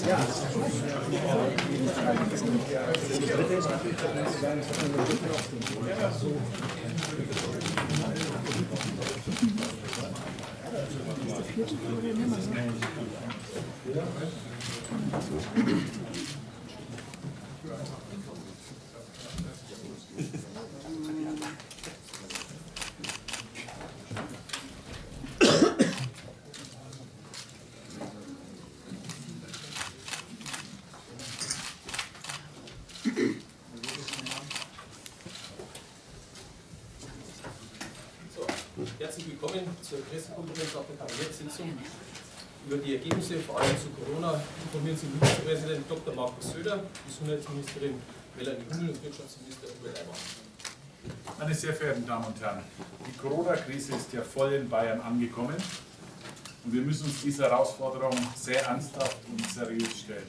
Herzlich willkommen zur Pressekonferenz auf der Kabinettssitzung. Über die Ergebnisse, vor allem zu Corona, informieren Sie Ministerpräsident Dr. Markus Söder, Gesundheitsministerin Melanie Hummel und Wirtschaftsminister Uwe Leiber. Meine sehr verehrten Damen und Herren, die Corona-Krise ist ja voll in Bayern angekommen und wir müssen uns dieser Herausforderung sehr ernsthaft und seriös stellen.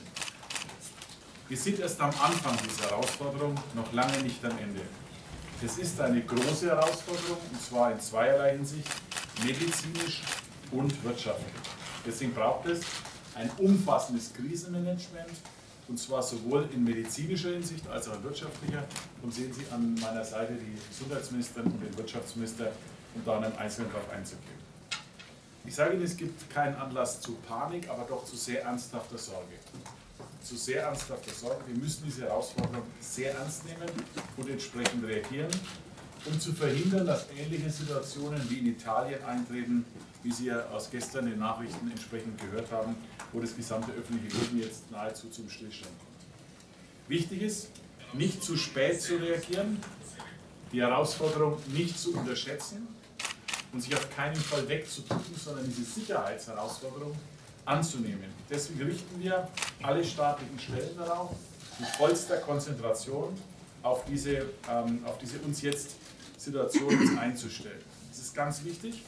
Wir sind erst am Anfang dieser Herausforderung, noch lange nicht am Ende. Es ist eine große Herausforderung, und zwar in zweierlei Hinsicht, medizinisch und wirtschaftlich. Deswegen braucht es ein umfassendes Krisenmanagement, und zwar sowohl in medizinischer Hinsicht als auch in wirtschaftlicher. Und sehen Sie an meiner Seite die Gesundheitsministerin und den Wirtschaftsminister, um da im Einzelnen darauf einzugehen. Ich sage Ihnen, es gibt keinen Anlass zu Panik, aber doch zu sehr ernsthafter Sorge. Zu sehr ernsthafter Sorge. Wir müssen diese Herausforderung sehr ernst nehmen und entsprechend reagieren, um zu verhindern, dass ähnliche Situationen wie in Italien eintreten, wie Sie ja aus gestern den Nachrichten entsprechend gehört haben, wo das gesamte öffentliche Leben jetzt nahezu zum Stillstand kommt. Wichtig ist, nicht zu spät zu reagieren, die Herausforderung nicht zu unterschätzen und sich auf keinen Fall wegzuducken, sondern diese Sicherheitsherausforderung anzunehmen. Deswegen richten wir alle staatlichen Stellen darauf, mit vollster Konzentration auf diese uns jetzt Situation einzustellen. Es ist ganz wichtig,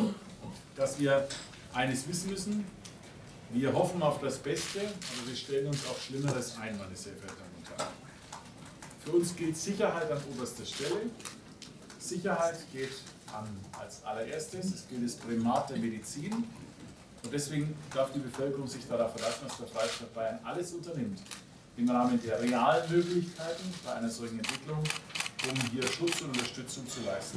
dass wir eines wissen müssen: Wir hoffen auf das Beste, aber wir stellen uns auf Schlimmeres ein, meine sehr verehrten Damen und Herren. Für uns gilt Sicherheit an oberster Stelle. Sicherheit geht als allererstes, es gilt das Primat der Medizin. Und deswegen darf die Bevölkerung sich darauf verlassen, dass der Freistaat Bayern alles unternimmt, im Rahmen der realen Möglichkeiten bei einer solchen Entwicklung, um hier Schutz und Unterstützung zu leisten.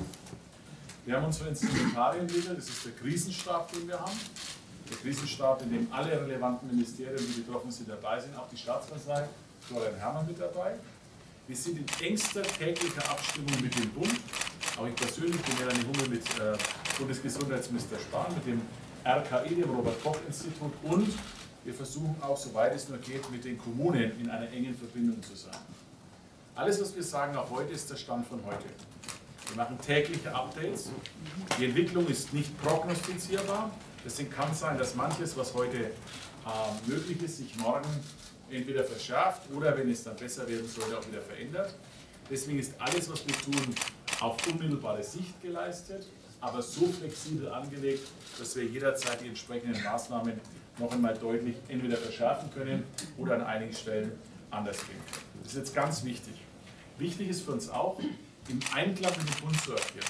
Wir haben unsere Instrumentarien entwickelt, das ist der Krisenstab, den wir haben. Der Krisenstab, in dem alle relevanten Ministerien, die betroffen sind, dabei sind, auch die Staatskanzlei, Florian Herrmann mit dabei. Wir sind in engster täglicher Abstimmung mit dem Bund, auch ich persönlich, die Melanie Hummel mit Bundesgesundheitsminister Spahn, mit dem RKI, dem Robert-Koch-Institut, und wir versuchen auch, soweit es nur geht, mit den Kommunen in einer engen Verbindung zu sein. Alles, was wir sagen, auch heute, ist der Stand von heute. Wir machen tägliche Updates. Die Entwicklung ist nicht prognostizierbar. Deswegen kann es sein, dass manches, was heute möglich ist, sich morgen entweder verschärft oder, wenn es dann besser werden sollte, auch wieder verändert. Deswegen ist alles, was wir tun, auf unmittelbare Sicht geleistet, aber so flexibel angelegt, dass wir jederzeit die entsprechenden Maßnahmen noch einmal deutlich entweder verschärfen können oder an einigen Stellen anders gehen können. Das ist jetzt ganz wichtig. Wichtig ist für uns auch, im Einklang mit dem Bund zu agieren.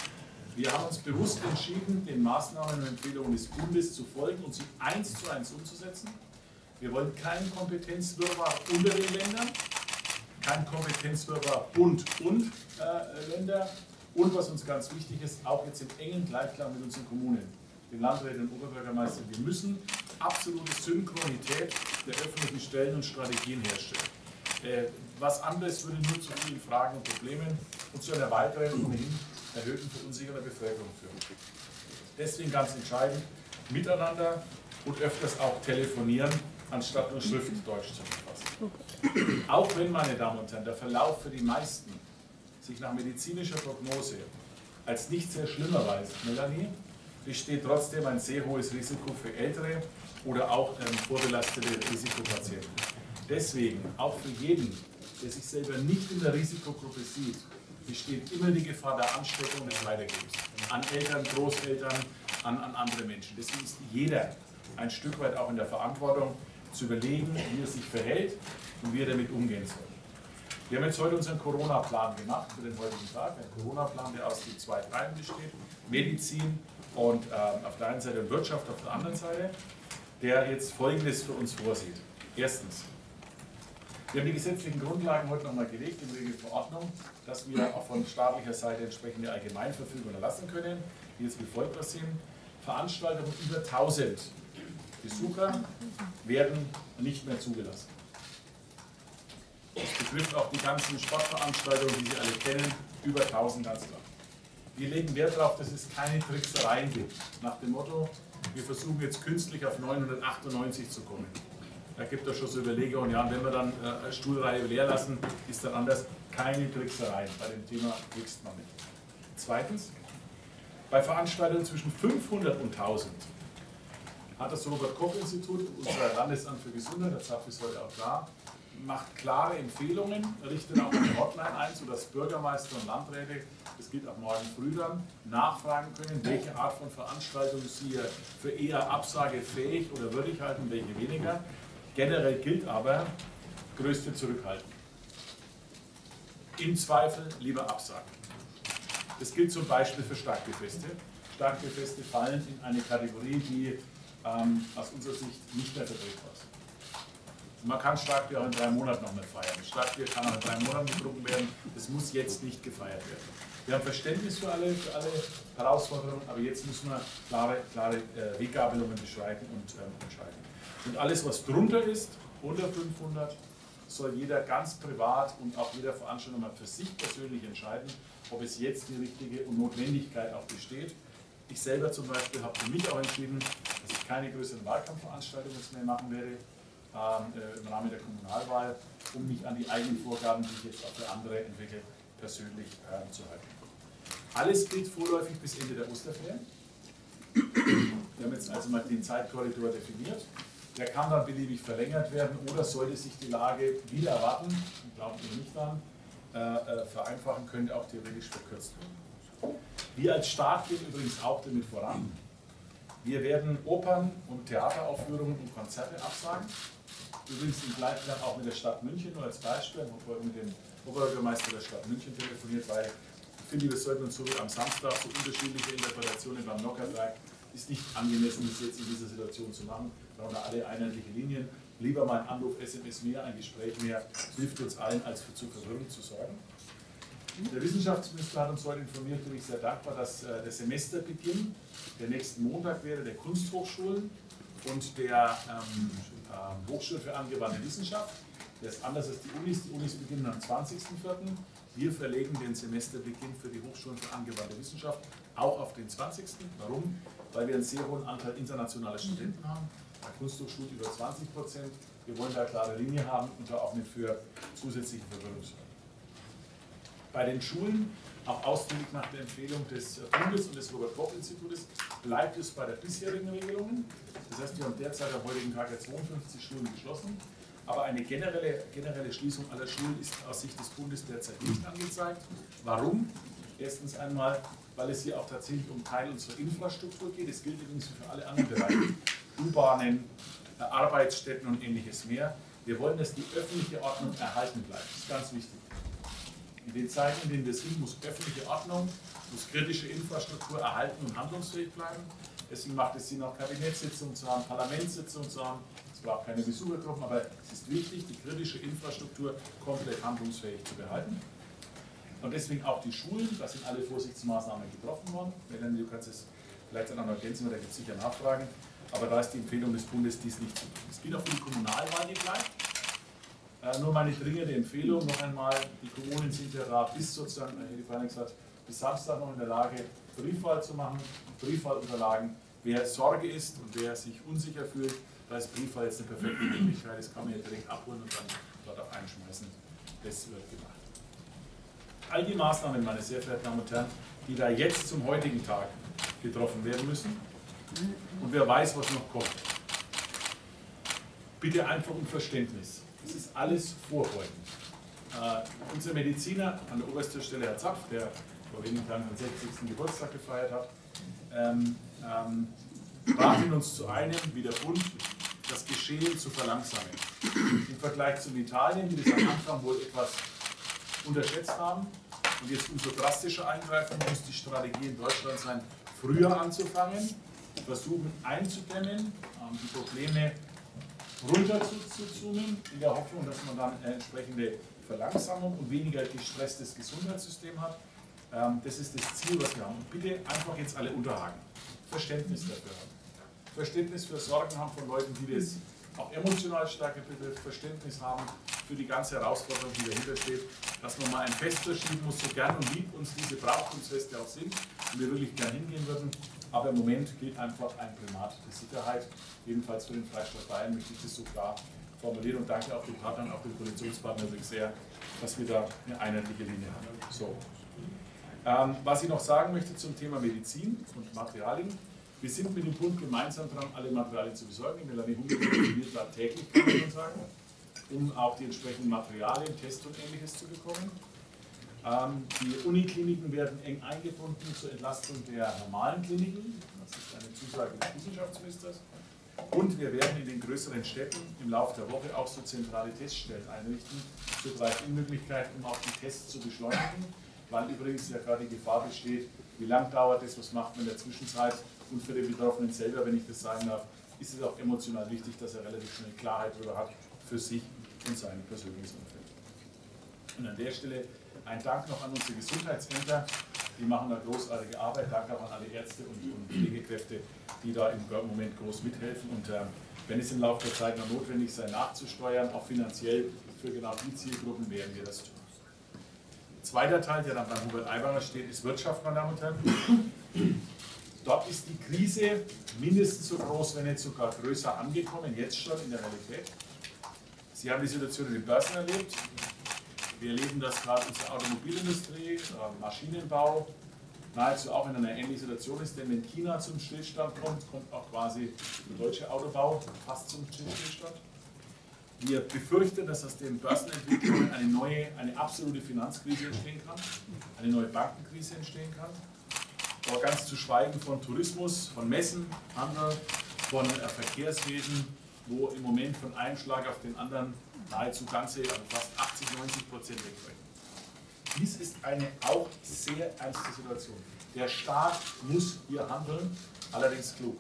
Wir haben uns bewusst entschieden, den Maßnahmen und Empfehlungen des Bundes zu folgen und sie 1:1 umzusetzen. Wir wollen keinen Kompetenzwirrwarr unter den Ländern, kein Kompetenzwirrwarr Bund und Länder. Und was uns ganz wichtig ist, auch jetzt im engen Gleichklang mit unseren Kommunen, den Landräten und Oberbürgermeistern, wir müssen absolute Synchronität der öffentlichen Stellen und Strategien herstellen. Was anderes würde nur zu vielen Fragen und Problemen und zu einer weiteren, ohnehin erhöhten Verunsicherung der Bevölkerung führen. Deswegen ganz entscheidend, miteinander und öfters auch telefonieren, anstatt nur Schriftdeutsch zu verfassen. Auch wenn, meine Damen und Herren, der Verlauf für die meisten sich nach medizinischer Prognose als nicht sehr schlimm erweist, Melanie, besteht trotzdem ein sehr hohes Risiko für ältere oder auch vorbelastete Risikopatienten. Deswegen, auch für jeden, der sich selber nicht in der Risikogruppe sieht, besteht immer die Gefahr der Ansteckung des Weitergebens an Eltern, Großeltern, an andere Menschen. Deswegen ist jeder ein Stück weit auch in der Verantwortung, zu überlegen, wie er sich verhält und wie er damit umgehen soll. Wir haben jetzt heute unseren Corona-Plan gemacht für den heutigen Tag. Ein Corona-Plan, der aus den zwei Teilen besteht: Medizin und auf der einen Seite Wirtschaft auf der anderen Seite, der jetzt Folgendes für uns vorsieht. Erstens, wir haben die gesetzlichen Grundlagen heute nochmal gelegt in Regelverordnung, dass wir auch von staatlicher Seite entsprechende Allgemeinverfügungen erlassen können, die jetzt wie folgt aussehen. Veranstaltungen über 1000 Besucher werden nicht mehr zugelassen. Das betrifft auch die ganzen Sportveranstaltungen, die Sie alle kennen, über 1000 ganz klar. Wir legen Wert darauf, dass es keine Tricksereien gibt. Nach dem Motto, wir versuchen jetzt künstlich auf 998 zu kommen. Da gibt es schon so Überlegungen, ja, und wenn wir dann eine Stuhlreihe leer lassen, ist dann anders. Keine Tricksereien. Bei dem Thema trickst man nicht. Zweitens, bei Veranstaltungen zwischen 500 und 1000 hat das Robert-Koch-Institut, unser Landesamt für Gesundheit, der ZAF ist heute auch da, macht klare Empfehlungen, richtet auch eine Hotline ein, sodass Bürgermeister und Landräte, das gilt ab morgen früh dann, nachfragen können, welche Art von Veranstaltung sie für eher absagefähig oder würdig halten, welche weniger. Generell gilt aber, größte Zurückhaltung. Im Zweifel lieber absagen. Das gilt zum Beispiel für Starkbierfeste. Starkbierfeste fallen in eine Kategorie, die aus unserer Sicht nicht mehr vertretbar ist. Man kann Starkbier auch in 3 Monaten noch nicht feiern. Starkbier kann auch in 3 Monaten getrunken werden. Das muss jetzt nicht gefeiert werden. Wir haben Verständnis für alle Herausforderungen, aber jetzt müssen wir klare Weggabelungen beschreiten und entscheiden. Und alles, was drunter ist, unter 500, soll jeder ganz privat und auch jeder Veranstalter mal für sich persönlich entscheiden, ob es jetzt die richtige und Notwendigkeit auch besteht. Ich selber zum Beispiel habe für mich auch entschieden, dass ich keine größeren Wahlkampfveranstaltungen mehr machen werde im Rahmen der Kommunalwahl, um mich an die eigenen Vorgaben, die ich jetzt auch für andere entwickle, persönlich zu halten. Alles gilt vorläufig bis Ende der Osterferien. Wir haben jetzt also mal den Zeitkorridor definiert. Der kann dann beliebig verlängert werden oder sollte sich die Lage wieder erwarten, glaubt ihr nicht an, vereinfachen, könnte auch theoretisch verkürzt werden. Wir als Staat gehen übrigens auch damit voran. Wir werden Opern- und Theateraufführungen und Konzerte absagen. Übrigens im Gleichklang auch mit der Stadt München, nur als Beispiel. Ich habe heute mit dem Oberbürgermeister der Stadt München telefoniert, weil ich finde, wir sollten uns so am Samstag so unterschiedliche Interpretationen beim Nockerberg ist nicht angemessen, das jetzt in dieser Situation zu machen. Wir brauchen alle einheitliche Linien. Lieber mal ein Anruf, SMS mehr, ein Gespräch mehr, hilft uns allen, als zur Verwirrung zu sorgen. Der Wissenschaftsminister hat uns heute informiert, bin ich sehr dankbar, dass der Semesterbeginn der nächsten Montag wäre der Kunsthochschulen und der Hochschule für angewandte Wissenschaft. Der ist anders als die Unis. Die Unis beginnen am 20.04. Wir verlegen den Semesterbeginn für die Hochschulen für angewandte Wissenschaft auch auf den 20. Warum? Weil wir einen sehr hohen Anteil internationaler Studenten haben. Bei Kunsthochschulen über 20%. Wir wollen da eine klare Linie haben und da auch nicht für zusätzliche Verwirrung sorgen. Bei den Schulen, auch ausdrücklich nach der Empfehlung des Bundes und des Robert-Koch-Institutes, bleibt es bei der bisherigen Regelung. Das heißt, wir haben derzeit am heutigen Tag 52 Schulen geschlossen. Aber eine generelle Schließung aller Schulen ist aus Sicht des Bundes derzeit nicht angezeigt. Warum? Erstens einmal, weil es hier auch tatsächlich um Teil unserer Infrastruktur geht. Es gilt übrigens für alle anderen Bereiche, U-Bahnen, Arbeitsstätten und ähnliches mehr. Wir wollen, dass die öffentliche Ordnung erhalten bleibt. Das ist ganz wichtig. In den Zeiten, in denen wir sind, muss öffentliche Ordnung, muss kritische Infrastruktur erhalten und handlungsfähig bleiben. Deswegen macht es Sinn, auch Kabinettssitzungen zu haben, Parlamentssitzungen zu haben. Es braucht keine Besuchergruppen, aber es ist wichtig, die kritische Infrastruktur komplett handlungsfähig zu behalten. Und deswegen auch die Schulen, da sind alle Vorsichtsmaßnahmen getroffen worden. Melanie, du kannst es vielleicht dann auch noch ergänzen, weil da gibt es sicher Nachfragen. Aber da ist die Empfehlung des Bundes, dies nicht zu tun. Es gilt auch für die Kommunalwahl nicht gleich. Nur meine dringende Empfehlung noch einmal, die Kommunen sind ja da bis sozusagen, hätte ich vorhin gesagt, bis Samstag noch in der Lage, Briefwahl zu machen, Briefwahlunterlagen. Wer Sorge ist und wer sich unsicher fühlt, da ist Briefwahl jetzt eine perfekte Möglichkeit, das kann man ja direkt abholen und dann dort auch einschmeißen. Das wird gemacht. All die Maßnahmen, meine sehr verehrten Damen und Herren, die da jetzt zum heutigen Tag getroffen werden müssen und wer weiß, was noch kommt. Bitte einfach um Verständnis. Das ist alles vorbeugend. Unser Mediziner an der obersten Stelle, Herr Zapf, der vor wenigen Tagen den 60. Geburtstag gefeiert hat, raten uns zu einem, wie der Bund, das Geschehen zu verlangsamen. Im Vergleich zu Italien, die das am Anfang wohl etwas unterschätzt haben und jetzt umso drastischer eingreifen, muss die Strategie in Deutschland sein, früher anzufangen, versuchen einzudämmen, die Probleme runter zu zoomen, in der Hoffnung, dass man dann eine entsprechende Verlangsamung und weniger gestresstes Gesundheitssystem hat. Das ist das Ziel, was wir haben. Und bitte einfach jetzt alle unterhaken. Verständnis dafür haben. Verständnis für Sorgen haben von Leuten, die das auch emotional stärker betrifft, Verständnis haben für die ganze Herausforderung, die dahinter steht, dass man mal ein Fest verschieben muss, so gern und lieb uns diese Brauchtumsfeste auch sind und wir wirklich gern hingehen würden. Aber im Moment gilt einfach ein Primat der Sicherheit. Jedenfalls für den Freistaat Bayern möchte ich das so klar formulieren und danke auch den Partnern, auch den Koalitionspartnern wirklich sehr, dass wir da eine einheitliche Linie haben. So. Was ich noch sagen möchte zum Thema Medizin und Materialien. Wir sind mit dem Bund gemeinsam dran, alle Materialien zu besorgen. Melanie Hunger informiert da täglich, kann man sagen, um auch die entsprechenden Materialien, Tests und Ähnliches zu bekommen. Die Unikliniken werden eng eingebunden zur Entlastung der normalen Kliniken. Das ist eine Zusage des Wissenschaftsministers. Und wir werden in den größeren Städten im Laufe der Woche auch so zentrale Teststellen einrichten, zur Drive-In-Möglichkeit, um auch die Tests zu beschleunigen, weil übrigens ja gerade die Gefahr besteht, wie lang dauert das, was macht man in der Zwischenzeit. Und für den Betroffenen selber, wenn ich das sagen darf, ist es auch emotional wichtig, dass er relativ schnell Klarheit darüber hat für sich und sein persönliches Umfeld. Und an der Stelle ein Dank noch an unsere Gesundheitsämter, die machen da großartige Arbeit. Danke auch an alle Ärzte und Pflegekräfte, die da im Moment groß mithelfen. Und wenn es im Laufe der Zeit noch notwendig sei, nachzusteuern, auch finanziell für genau die Zielgruppen, werden wir das tun. Zweiter Teil, der dann beim Hubert Aiwanger steht, ist Wirtschaft, meine Damen und Herren. Dort ist die Krise mindestens so groß, wenn nicht sogar größer angekommen, jetzt schon in der Realität. Sie haben die Situation in den Börsen erlebt. Wir erleben das gerade unsere Automobilindustrie, Maschinenbau, nahezu auch in einer ähnlichen Situation ist, denn wenn China zum Stillstand kommt, kommt auch quasi der deutsche Autobau fast zum Stillstand. Wir befürchten, dass aus den Börsenentwicklungen eine absolute Finanzkrise entstehen kann, eine neue Bankenkrise entstehen kann. Aber ganz zu schweigen von Tourismus, von Messen, Handel, von Verkehrswesen, wo im Moment von einem Schlag auf den anderen nahezu ganze, also fast 80–90% wegbrechen. Dies ist eine auch sehr ernste Situation. Der Staat muss hier handeln, allerdings klug.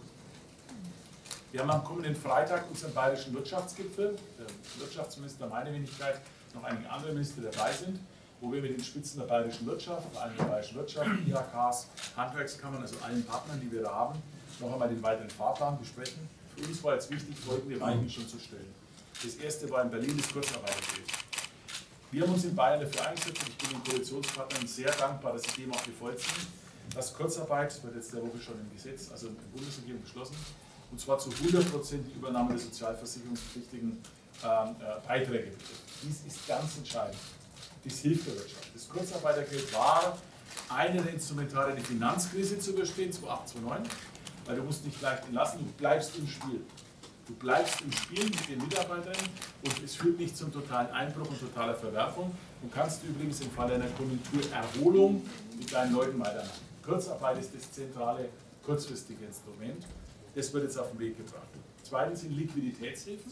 Wir haben am kommenden Freitag unseren bayerischen Wirtschaftsgipfel, der Wirtschaftsminister, meine Wenigkeit, noch einige andere Minister dabei sind, wo wir mit den Spitzen der bayerischen Wirtschaft, vor allem der bayerischen Wirtschaft, IHKs, Handwerkskammern, also allen Partnern, die wir da haben, noch einmal den weiteren Fahrplan besprechen. Für uns war jetzt wichtig, folgende Weichen schon zu stellen. Das erste war in Berlin das Kurzarbeitergeld. Wir haben uns in Bayern dafür eingesetzt und ich bin den Koalitionspartnern sehr dankbar, dass sie dem auch gefolgt sind, dass Kurzarbeit, wird jetzt der Woche schon im Gesetz, also in der Bundesregierung beschlossen, und zwar zu 100% die Übernahme der sozialversicherungspflichtigen Beiträge betrifft. Dies ist ganz entscheidend. Dies hilft der Wirtschaft. Das Kurzarbeitergeld war eine der Instrumentarien, die Finanzkrise zu überstehen, 2008, 2009, weil du musst nicht leicht entlassen, du bleibst im Spiel. Du bleibst im Spiel mit den Mitarbeitern und es führt nicht zum totalen Einbruch und totaler Verwerfung. Du kannst übrigens im Fall einer Konjunkturerholung mit deinen Leuten weitermachen. Kurzarbeit ist das zentrale, kurzfristige Instrument. Das wird jetzt auf den Weg gebracht. Zweitens sind Liquiditätshilfen.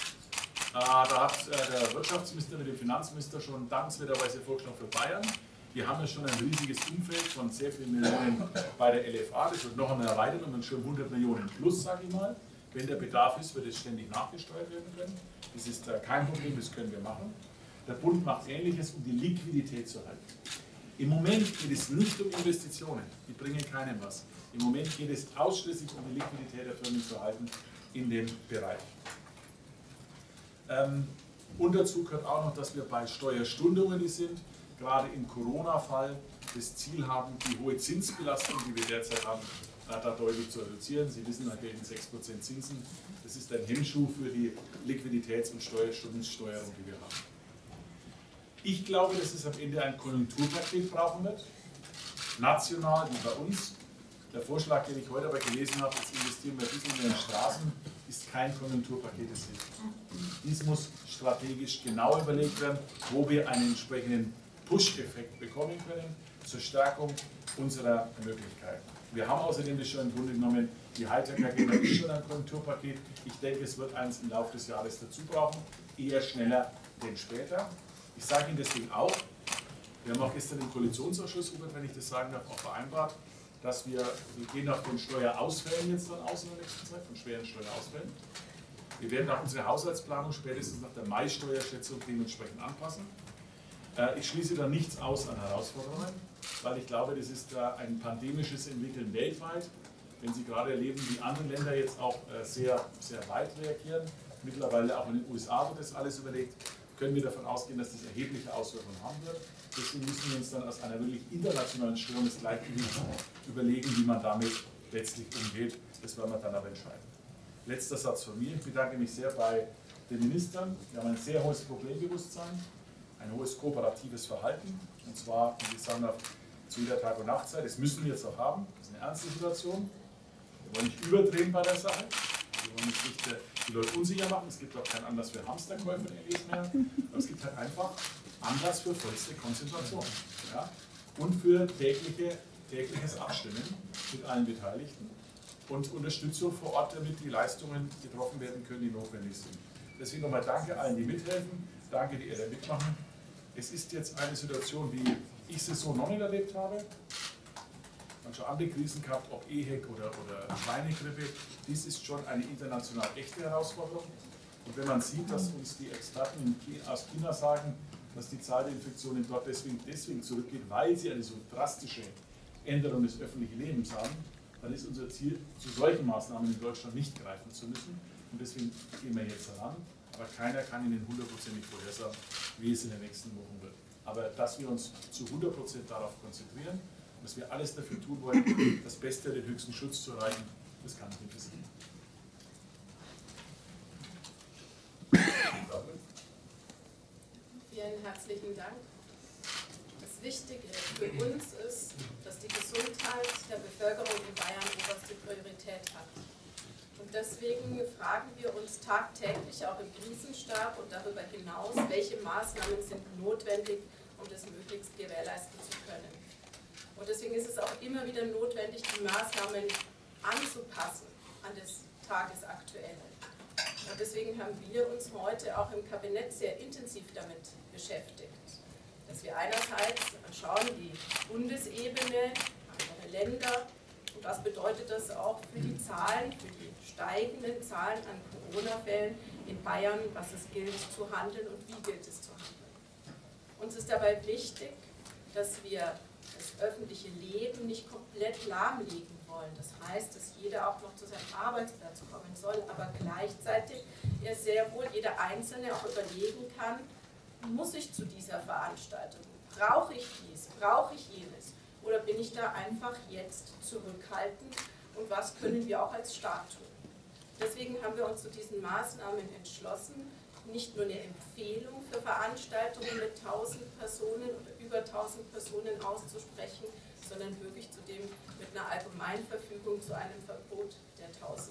Da hat der Wirtschaftsminister mit dem Finanzminister schon dankenswerterweise vorgeschlagen für Bayern. Wir haben ja schon ein riesiges Umfeld von sehr vielen Millionen bei der LFA. Das wird noch einmal erweitert und dann schon 100 Millionen plus, sage ich mal. Wenn der Bedarf ist, wird es ständig nachgesteuert werden können. Das ist kein Problem, das können wir machen. Der Bund macht Ähnliches, um die Liquidität zu halten. Im Moment geht es nicht um Investitionen, die bringen keinem was. Im Moment geht es ausschließlich um die Liquidität der Firmen zu halten in dem Bereich. Und dazu gehört auch noch, dass wir bei Steuerstundungen, die sind, gerade im Corona-Fall das Ziel haben, die hohe Zinsbelastung, die wir derzeit haben, da deutlich zu reduzieren. Sie wissen, da gelten 6% Zinsen. Das ist ein Hemmschuh für die Liquiditäts- und Steuerstundensteuerung, die wir haben. Ich glaube, dass es am Ende ein Konjunkturpaket brauchen wird, national wie bei uns. Der Vorschlag, den ich heute aber gelesen habe, jetzt investieren wir ein bisschen mehr in Straßen, ist kein Konjunkturpaket des Hilfen. Dies muss strategisch genau überlegt werden, wo wir einen entsprechenden Push-Effekt bekommen können zur Stärkung unserer Möglichkeiten. Wir haben außerdem das schon im Grunde genommen, die Hightech-Agenda ist schon ein Konjunkturpaket. Ich denke, es wird eins im Laufe des Jahres dazu brauchen, eher schneller denn später. Ich sage Ihnen deswegen auch, wir haben auch gestern im Koalitionsausschuss, wenn ich das sagen darf, auch vereinbart, dass wir gehen nach den Steuerausfällen jetzt dann aus in der nächsten Zeit, von schweren Steuerausfällen. Wir werden auch unsere Haushaltsplanung spätestens nach der Mai-Steuerschätzung dementsprechend anpassen. Ich schließe da nichts aus an Herausforderungen, weil ich glaube, das ist ein pandemisches Entwickeln weltweit. Wenn Sie gerade erleben, wie andere Länder jetzt auch sehr, sehr weit reagieren, mittlerweile auch in den USA wird das alles überlegt, können wir davon ausgehen, dass das erhebliche Auswirkungen haben wird. Deswegen müssen wir uns dann aus einer wirklich internationalen Störung des Gleichgewichts überlegen, wie man damit letztlich umgeht. Das werden wir dann aber entscheiden. Letzter Satz von mir. Ich bedanke mich sehr bei den Ministern. Wir haben ein sehr hohes Problembewusstsein, ein hohes kooperatives Verhalten. Und zwar, wie gesagt, zu jeder Tag- und Nachtzeit. Das müssen wir jetzt auch haben. Das ist eine ernste Situation. Wir wollen nicht überdrehen bei der Sache. Wir wollen nicht die Leute unsicher machen. Es gibt auch keinen Anlass für Hamsterkäufe mehr. Aber es gibt halt einfach Anlass für vollste Konzentration. Ja? Und für tägliches Abstimmen mit allen Beteiligten. Und Unterstützung vor Ort, damit die Leistungen getroffen werden können, die notwendig sind. Deswegen nochmal danke allen, die mithelfen. Danke, die da mitmachen. Es ist jetzt eine Situation, wie ich sie so noch nicht erlebt habe. Man hat schon andere Krisen gehabt, ob EHEC oder Schweinegrippe. Dies ist schon eine international echte Herausforderung. Und wenn man sieht, dass uns die Experten aus China sagen, dass die Zahl der Infektionen dort deswegen zurückgeht, weil sie eine so drastische Änderung des öffentlichen Lebens haben, dann ist unser Ziel, zu solchen Maßnahmen in Deutschland nicht greifen zu müssen. Und deswegen gehen wir jetzt heran. Aber keiner kann Ihnen 100%ig vorhersagen, wie es in den nächsten Wochen wird. Aber dass wir uns zu 100% darauf konzentrieren, dass wir alles dafür tun wollen, das Beste, den höchsten Schutz zu erreichen, das kann ich nicht wissen. Vielen herzlichen Dank. Das Wichtige für uns ist, dass die Gesundheit der Bevölkerung in Bayern oberste Priorität hat. Und deswegen fragen wir uns tagtäglich auch im Krisenstab und darüber hinaus, welche Maßnahmen sind notwendig, um das möglichst gewährleisten zu können. Und deswegen ist es auch immer wieder notwendig, die Maßnahmen anzupassen an das Tagesaktuelle. Und deswegen haben wir uns heute auch im Kabinett sehr intensiv damit beschäftigt, dass wir einerseits schauen, die Bundesebene, andere Länder, und was bedeutet das auch für die Zahlen, für die steigenden Zahlen an Corona-Fällen in Bayern, was es gilt zu handeln und wie gilt es zu handeln. Uns ist dabei wichtig, dass wir das öffentliche Leben nicht komplett lahmlegen wollen. Das heißt, dass jeder auch noch zu seinem Arbeitsplatz kommen soll, aber gleichzeitig ja sehr wohl jeder Einzelne auch überlegen kann, muss ich zu dieser Veranstaltung? Brauche ich dies? Brauche ich jenes? Oder bin ich da einfach jetzt zurückhaltend? Und was können wir auch als Staat tun? Deswegen haben wir uns zu diesen Maßnahmen entschlossen, nicht nur eine Empfehlung für Veranstaltungen mit 1000 Personen oder über 1000 Personen auszusprechen, sondern wirklich zudem mit einer Allgemeinverfügung zu einem Verbot der 1000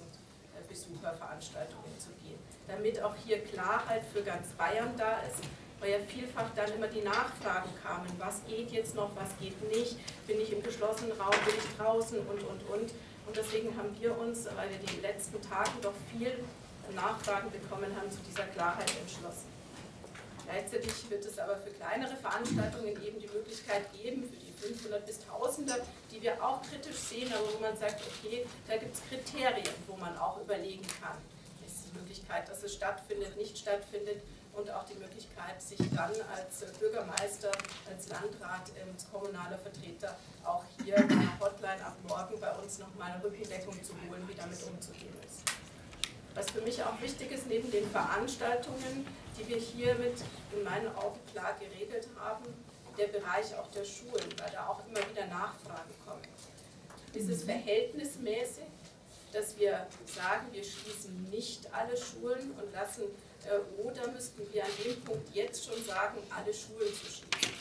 Besucherveranstaltungen zu gehen. Damit auch hier Klarheit für ganz Bayern da ist, weil ja vielfach dann immer die Nachfragen kamen, was geht jetzt noch, was geht nicht, bin ich im geschlossenen Raum, bin ich draußen und. Und deswegen haben wir uns, weil wir die letzten Tage doch viel Nachfragen bekommen haben, zu dieser Klarheit entschlossen. Gleichzeitig wird es aber für kleinere Veranstaltungen eben die Möglichkeit geben, für die 500 bis 1000er, die wir auch kritisch sehen, aber wo man sagt, okay, da gibt es Kriterien, wo man auch überlegen kann. Ist die Möglichkeit, dass es stattfindet, nicht stattfindet und auch die Möglichkeit, sich dann als Bürgermeister, als Landrat, als kommunaler Vertreter auch hier bei der Hotline ab morgen bei uns nochmal eine Rückendeckung zu holen, wie damit umzugehen ist. Was für mich auch wichtig ist, neben den Veranstaltungen, die wir hiermit in meinen Augen klar geregelt haben, der Bereich auch der Schulen, weil da auch immer wieder Nachfragen kommen. Ist es verhältnismäßig, dass wir sagen, wir schließen nicht alle Schulen und lassen, oder müssten wir an dem Punkt jetzt schon sagen, alle Schulen zu schließen?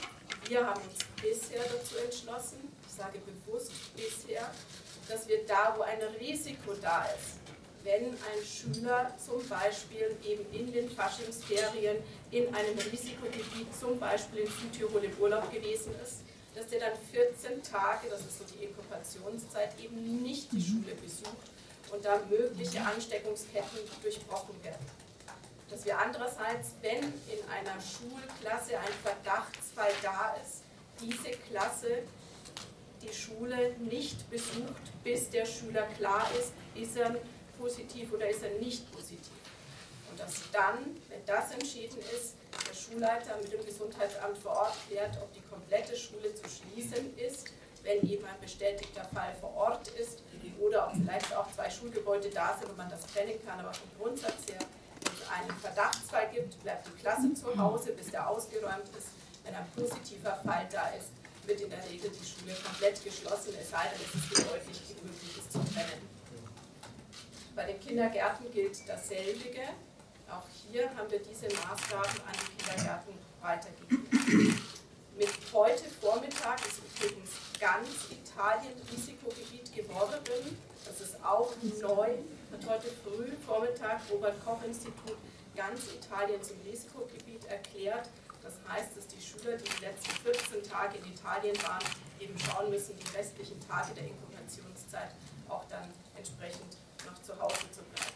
Wir haben uns bisher dazu entschlossen, ich sage bewusst bisher, dass wir da, wo ein Risiko da ist, wenn ein Schüler zum Beispiel eben in den Faschingsferien in einem Risikogebiet, zum Beispiel in Südtirol im Urlaub gewesen ist, dass der dann 14 Tage, das ist so die Inkubationszeit, eben nicht die Schule besucht und da mögliche Ansteckungsketten durchbrochen werden. Dass wir andererseits, wenn in einer Schulklasse ein Verdachtsfall da ist, diese Klasse die Schule nicht besucht, bis der Schüler klar ist, ist er positiv oder ist er nicht positiv. Und dass dann, wenn das entschieden ist, der Schulleiter mit dem Gesundheitsamt vor Ort klärt, ob die komplette Schule zu schließen ist, wenn eben ein bestätigter Fall vor Ort ist oder ob vielleicht auch 2 Schulgebäude da sind und man das trennen kann. Aber vom Grundsatz her, wenn es einen Verdachtsfall gibt, bleibt die Klasse zu Hause, bis der ausgeräumt ist. Wenn ein positiver Fall da ist, wird in der Regel die Schule komplett geschlossen, es sei denn, es ist deutlich möglich, es zu trennen. Bei den Kindergärten gilt dasselbe. Auch hier haben wir diese Maßgaben an die Kindergärten weitergegeben. Mit heute Vormittag ist übrigens ganz Italien Risikogebiet geworden. Das ist auch neu. Hat heute früh Vormittag Robert-Koch-Institut ganz Italien zum Risikogebiet erklärt. Das heißt, dass die Schüler, die die letzten 14 Tage in Italien waren, eben schauen müssen, die restlichen Tage der Inkubationszeit auch dann entsprechend noch zu Hause zu bleiben.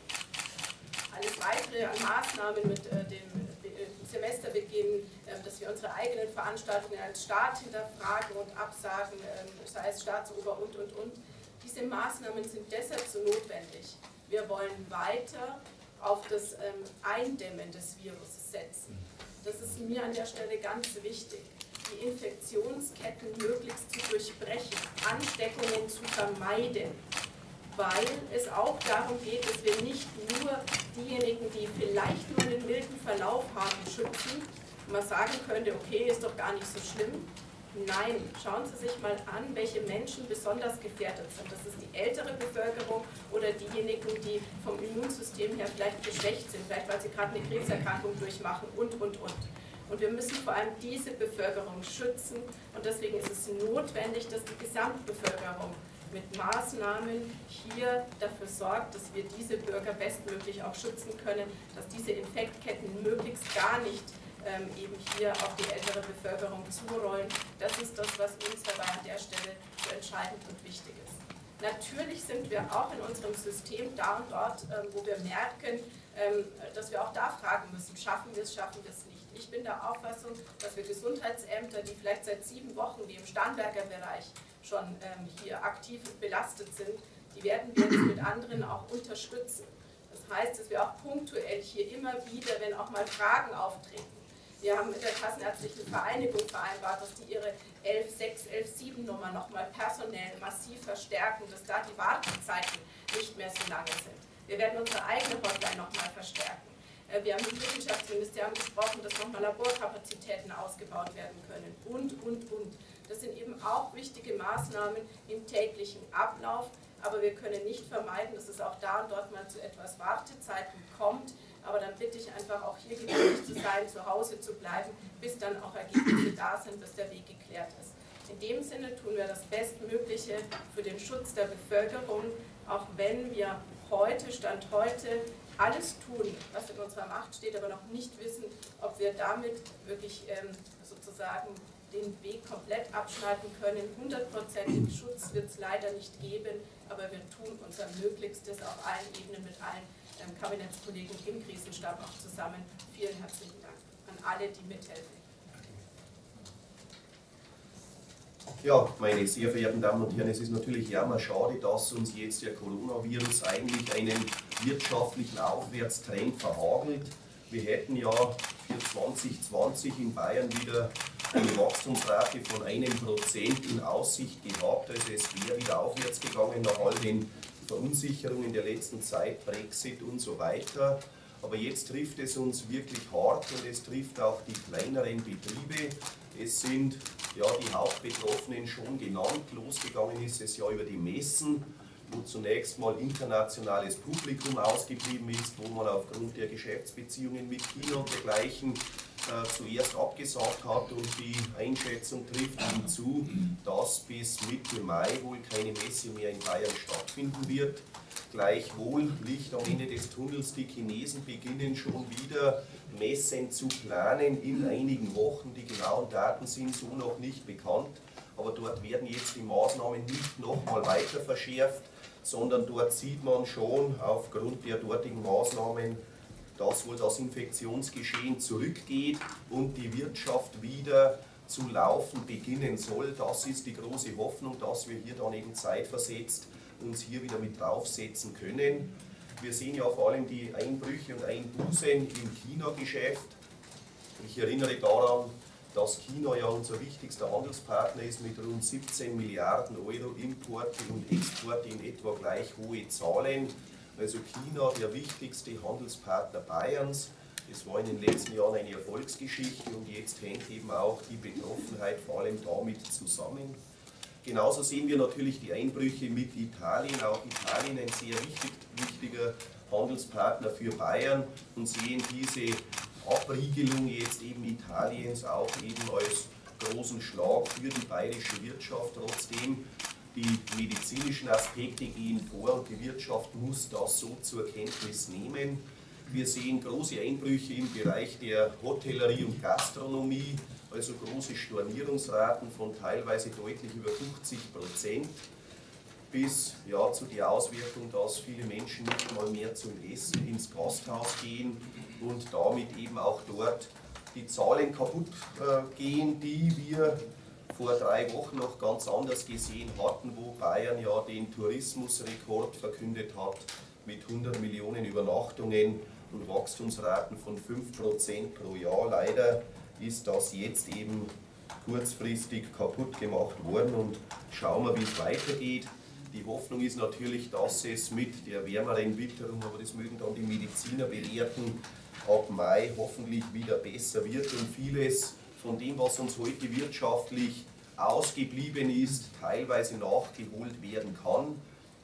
Alles weitere an Maßnahmen mit dem Semesterbeginn, dass wir unsere eigenen Veranstaltungen als Staat hinterfragen und absagen, sei es Staatsober und. Diese Maßnahmen sind deshalb so notwendig. Wir wollen weiter auf das Eindämmen des Virus setzen. Das ist mir an der Stelle ganz wichtig, die Infektionsketten möglichst zu durchbrechen, Ansteckungen zu vermeiden, weil es auch darum geht, dass wir nicht nur diejenigen, die vielleicht nur einen milden Verlauf haben, schützen und man sagen könnte, okay, ist doch gar nicht so schlimm. Nein, schauen Sie sich mal an, welche Menschen besonders gefährdet sind. Das ist die ältere Bevölkerung oder diejenigen, die vom Immunsystem her vielleicht geschwächt sind, vielleicht weil sie gerade eine Krebserkrankung durchmachen und. Und wir müssen vor allem diese Bevölkerung schützen und deswegen ist es notwendig, dass die Gesamtbevölkerung mit Maßnahmen hier dafür sorgt, dass wir diese Bürger bestmöglich auch schützen können, dass diese Infektketten möglichst gar nicht eben hier auf die ältere Bevölkerung zurollen. Das ist das, was uns dabei an der Stelle so entscheidend und wichtig ist. Natürlich sind wir auch in unserem System da und dort, wo wir merken, dass wir auch da fragen müssen, schaffen wir es nicht. Ich bin der Auffassung, dass wir Gesundheitsämter, die vielleicht seit 7 Wochen, wie im Starnberger Bereich, schon hier aktiv belastet sind, die werden wir jetzt mit anderen auch unterstützen. Das heißt, dass wir auch punktuell hier immer wieder, wenn auch mal Fragen auftreten, wir haben mit der Kassenärztlichen Vereinigung vereinbart, dass die ihre 11.6, 11.7 Nummer nochmal personell massiv verstärken, dass da die Wartezeiten nicht mehr so lange sind. Wir werden unsere eigene Hotline nochmal verstärken. Wir haben mit dem Wissenschaftsministerium gesprochen, dass nochmal Laborkapazitäten ausgebaut werden können und. Das sind eben auch wichtige Maßnahmen im täglichen Ablauf, aber wir können nicht vermeiden, dass es auch da und dort mal zu etwas Wartezeiten kommt. Aber dann bitte ich einfach auch hier geduldig zu sein, zu Hause zu bleiben, bis dann auch Ergebnisse da sind, bis der Weg geklärt ist. In dem Sinne tun wir das Bestmögliche für den Schutz der Bevölkerung, auch wenn wir heute, Stand heute, alles tun, was in unserer Macht steht, aber noch nicht wissen, ob wir damit wirklich sozusagen den Weg komplett abschneiden können. 100%igen Schutz wird es leider nicht geben, aber wir tun unser Möglichstes auf allen Ebenen mit allen Kabinettskollegen im Krisenstab auch zusammen. Vielen herzlichen Dank an alle, die mithelfen. Ja, meine sehr verehrten Damen und Herren, es ist natürlich jammer schade, dass uns jetzt der Coronavirus eigentlich einen wirtschaftlichen Aufwärtstrend verhagelt. Wir hätten ja für 2020 in Bayern wieder eine Wachstumsrate von 1% in Aussicht gehabt. Also es wäre wieder aufwärts gegangen nach all den Verunsicherungen der letzten Zeit, Brexit und so weiter. Aber jetzt trifft es uns wirklich hart und es trifft auch die kleineren Betriebe. Es sind ja die Hauptbetroffenen schon genannt. Losgegangen ist es ja über die Messen, wo zunächst mal internationales Publikum ausgeblieben ist, wo man aufgrund der Geschäftsbeziehungen mit China und dergleichen zuerst abgesagt hat und die Einschätzung trifft hinzu, dass bis Mitte Mai wohl keine Messe mehr in Bayern stattfinden wird. Gleichwohl Licht am Ende des Tunnels, die Chinesen beginnen schon wieder Messen zu planen in einigen Wochen. Die genauen Daten sind so noch nicht bekannt, aber dort werden jetzt die Maßnahmen nicht nochmal weiter verschärft, sondern dort sieht man schon aufgrund der dortigen Maßnahmen, dass wohl das Infektionsgeschehen zurückgeht und die Wirtschaft wieder zu laufen beginnen soll. Das ist die große Hoffnung, dass wir hier dann eben zeitversetzt uns hier wieder mit draufsetzen können. Wir sehen ja vor allem die Einbrüche und Einbußen im China-Geschäft. Ich erinnere daran, dass China ja unser wichtigster Handelspartner ist mit rund 17 Milliarden Euro Importe und Exporte in etwa gleich hohe Zahlen. Also China der wichtigste Handelspartner Bayerns. Es war in den letzten Jahren eine Erfolgsgeschichte und jetzt hängt eben auch die Betroffenheit vor allem damit zusammen. Genauso sehen wir natürlich die Einbrüche mit Italien, auch Italien ein sehr wichtiger Handelspartner für Bayern und sehen diese Abriegelung jetzt eben Italiens auch eben als großen Schlag für die bayerische Wirtschaft. Trotzdem, die medizinischen Aspekte gehen vor und die Wirtschaft muss das so zur Kenntnis nehmen. Wir sehen große Einbrüche im Bereich der Hotellerie und Gastronomie, also große Stornierungsraten von teilweise deutlich über 50%, bis ja, zu der Auswirkung, dass viele Menschen nicht mal mehr zum Essen ins Gasthaus gehen und damit eben auch dort die Zahlen kaputt gehen, die wir vor 3 Wochen noch ganz anders gesehen hatten, wo Bayern ja den Tourismusrekord verkündet hat mit 100 Millionen Übernachtungen und Wachstumsraten von 5% pro Jahr. Leider ist das jetzt eben kurzfristig kaputt gemacht worden und schauen wir, wie es weitergeht. Die Hoffnung ist natürlich, dass es mit der wärmeren Witterung, aber das mögen dann die Mediziner bewerten, ab Mai hoffentlich wieder besser wird und vieles von dem, was uns heute wirtschaftlich ausgeblieben ist, teilweise nachgeholt werden kann.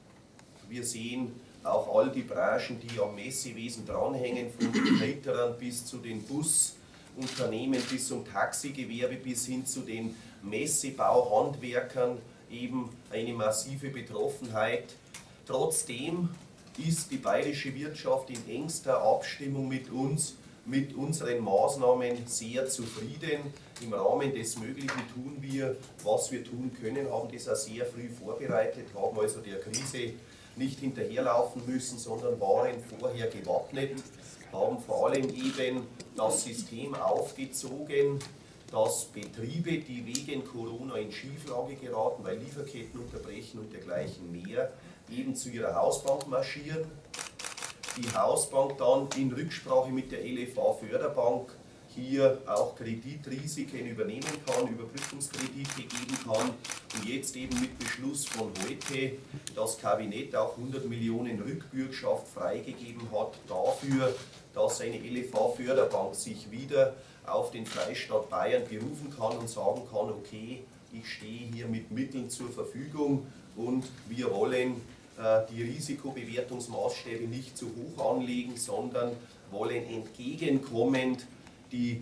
Wir sehen auch all die Branchen, die am Messewesen dranhängen, von den Caterern bis zu den Busunternehmen, bis zum Taxigewerbe, bis hin zu den Messebauhandwerkern, eben eine massive Betroffenheit. Trotzdem ist die bayerische Wirtschaft in engster Abstimmung mit uns, mit unseren Maßnahmen sehr zufrieden. Im Rahmen des Möglichen tun wir, was wir tun können, haben das auch sehr früh vorbereitet, haben also der Krise nicht hinterherlaufen müssen, sondern waren vorher gewappnet, haben vor allem eben das System aufgezogen, dass Betriebe, die wegen Corona in Schieflage geraten, weil Lieferketten unterbrechen und dergleichen mehr, eben zu ihrer Hausbank marschieren. Die Hausbank dann in Rücksprache mit der LFA-Förderbank hier auch Kreditrisiken übernehmen kann, Überbrückungskredite geben kann und jetzt eben mit Beschluss von heute das Kabinett auch 100 Millionen Rückbürgschaft freigegeben hat dafür, dass eine LFA-Förderbank sich wieder auf den Freistaat Bayern berufen kann und sagen kann, okay, ich stehe hier mit Mitteln zur Verfügung und wir wollen die Risikobewertungsmaßstäbe nicht zu hoch anlegen, sondern wollen entgegenkommend die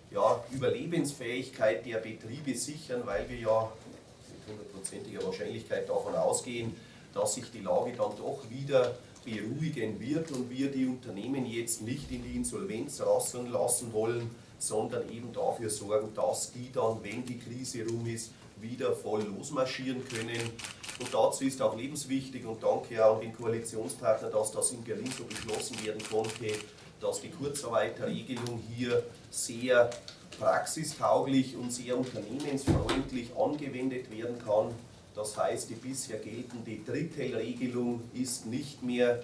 Überlebensfähigkeit der Betriebe sichern, weil wir ja mit 100%iger Wahrscheinlichkeit davon ausgehen, dass sich die Lage dann doch wieder beruhigen wird und wir die Unternehmen jetzt nicht in die Insolvenz rasseln lassen wollen, sondern eben dafür sorgen, dass die dann, wenn die Krise rum ist, wieder voll losmarschieren können. Und dazu ist auch lebenswichtig und danke auch an den Koalitionspartner, dass das in Berlin so beschlossen werden konnte, dass die Kurzarbeiterregelung hier sehr praxistauglich und sehr unternehmensfreundlich angewendet werden kann. Das heißt, die bisher geltende Drittelregelung ist nicht mehr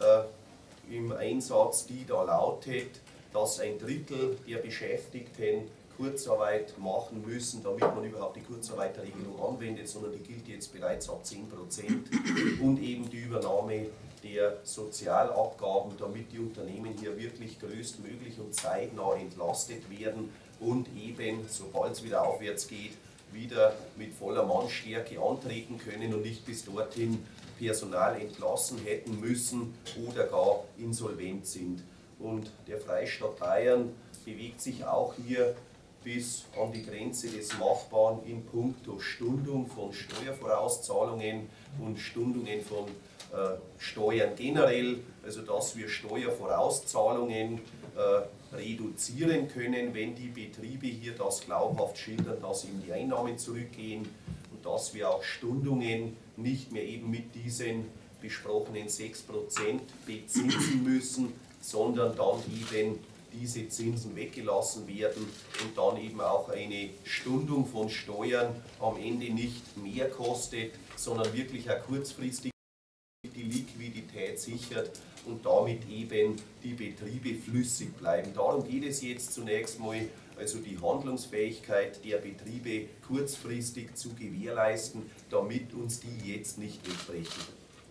im Einsatz, die da lautet, dass 1/3 der Beschäftigten Kurzarbeit machen müssen, damit man überhaupt die Kurzarbeiterregelung anwendet, sondern die gilt jetzt bereits ab 10% und eben die Übernahme der Sozialabgaben, damit die Unternehmen hier wirklich größtmöglich und zeitnah entlastet werden und eben, sobald es wieder aufwärts geht, wieder mit voller Mannstärke antreten können und nicht bis dorthin Personal entlassen hätten müssen oder gar insolvent sind. Und der Freistaat Bayern bewegt sich auch hier bis an die Grenze des Machbaren in puncto Stundung von Steuervorauszahlungen und Stundungen von Steuern generell, also dass wir Steuervorauszahlungen reduzieren können, wenn die Betriebe hier das glaubhaft schildern, dass ihnen die Einnahmen zurückgehen und dass wir auch Stundungen nicht mehr eben mit diesen besprochenen 6% bezinsen müssen, sondern dann eben diese Zinsen weggelassen werden und dann eben auch eine Stundung von Steuern am Ende nicht mehr kostet, sondern wirklich auch kurzfristig die Liquidität Stabilität sichert und damit eben die Betriebe flüssig bleiben. Darum geht es jetzt zunächst mal, also die Handlungsfähigkeit der Betriebe kurzfristig zu gewährleisten, damit uns die jetzt nicht wegbrechen.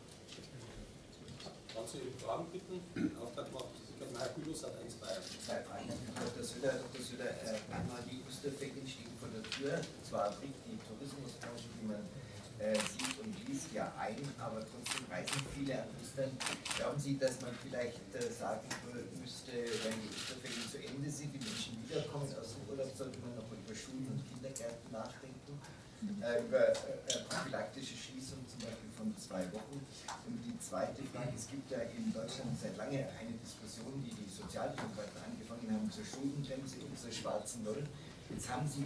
Kannst du Fragen bitten? Auftrag macht Herr Kühlus hat 1 Bayern. 2 Fragen. Dr. Söder, einmal die Osterferien stehen vor der Tür. Zwar bricht die Tourismusbranche, wie man sieht und liest, ja ein, aber trotzdem reisen viele an Ostern. Glauben Sie, dass man vielleicht sagen müsste, wenn die Osterferien zu Ende sind, die Menschen wiederkommen aus dem Urlaub, sollte man noch über Schulen und Kindergärten nachdenken, über prophylaktische Schließung zum Beispiel von 2 Wochen. Und die zweite Frage, es gibt ja in Deutschland seit langem eine Diskussion, die die Sozialdemokraten angefangen haben, zur Schuldenbremse und zur schwarzen Null. Jetzt haben Sie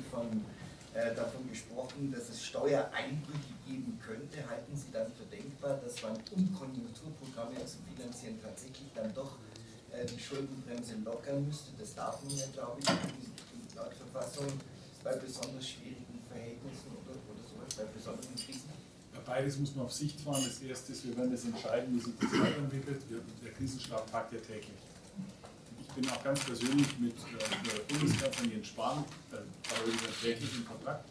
davon gesprochen, dass es Steuereinbrüche geben könnte. Halten Sie dann für denkbar, dass man, um Konjunkturprogramme zu finanzieren, tatsächlich dann doch die Schuldenbremse lockern müsste? Das darf man ja, glaube ich, laut Verfassung bei besonders schwierigen Verhältnissen oder sowas, bei besonderen Krisen. Beides muss man auf Sicht fahren. Das erste ist, wir werden das entscheiden, wie sich das weiterentwickelt. Der Krisenstab tagt ja täglich. Ich bin auch ganz persönlich mit der Bundeskanzlerin Jens Spahn täglich in Kontakt,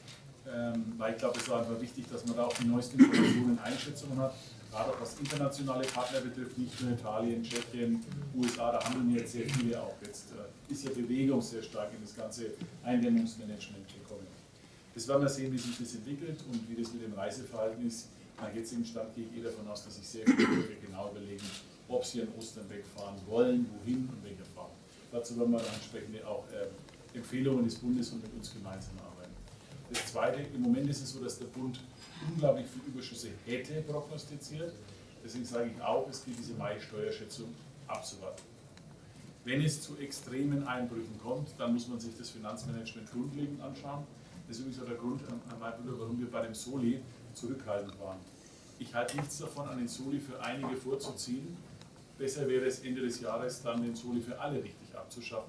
weil ich glaube, es ist einfach wichtig, dass man da auch die neuesten Informationen, Einschätzungen hat, gerade auch was internationale Partner betrifft, nicht nur Italien, Tschechien, USA, da handeln jetzt sehr viele auch. Jetzt ist ja Bewegung sehr stark in das ganze Eindämmungsmanagement gekommen. Das werden wir sehen, wie sich das entwickelt und wie das mit dem Reiseverhalten ist. Nach jetzigem Stand gehe ich davon aus, dass sich sehr viele Bürger genau überlegen, ob sie an Ostern wegfahren wollen, wohin und welcher Form. Dazu werden wir dann entsprechende auch Empfehlungen des Bundes und mit uns gemeinsam arbeiten. Das Zweite, im Moment ist es so, dass der Bund unglaublich viele Überschüsse hätte prognostiziert. Deswegen sage ich auch, es gilt diese Mai-Steuerschätzung abzuwarten. Wenn es zu extremen Einbrüchen kommt, dann muss man sich das Finanzmanagement grundlegend anschauen. Das ist übrigens auch der Grund, warum wir bei dem Soli zurückhaltend waren. Ich halte nichts davon, an den Soli für einige vorzuziehen. Besser wäre es Ende des Jahres dann den Soli für alle richtig abzuschaffen,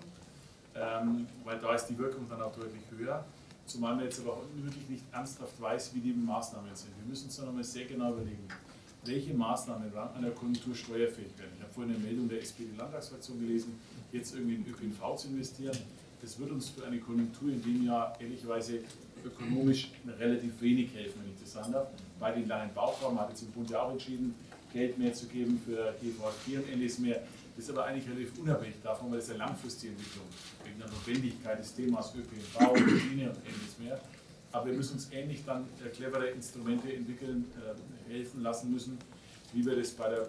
weil da ist die Wirkung dann auch deutlich höher. Zumal man jetzt aber auch wirklich nicht ernsthaft weiß, wie die Maßnahmen sind. Wir müssen uns dann nochmal sehr genau überlegen, welche Maßnahmen an der Konjunktur steuerfähig werden. Ich habe vorhin eine Meldung der SPD-Landtagsfraktion gelesen, jetzt irgendwie in ÖPNV zu investieren. Das wird uns für eine Konjunktur in dem Jahr ehrlicherweise ökonomisch relativ wenig helfen, wenn ich das sagen darf. Bei den langen Bauformen hat jetzt im Bund ja auch entschieden, Geld mehr zu geben für GVT und ähnliches mehr. Das ist aber eigentlich relativ unabhängig davon, weil es eine langfristige Entwicklung wegen der Notwendigkeit des Themas ÖPNV, Schiene und ähnliches mehr. Aber wir müssen uns ähnlich dann clevere Instrumente entwickeln, helfen lassen müssen, wie wir das bei der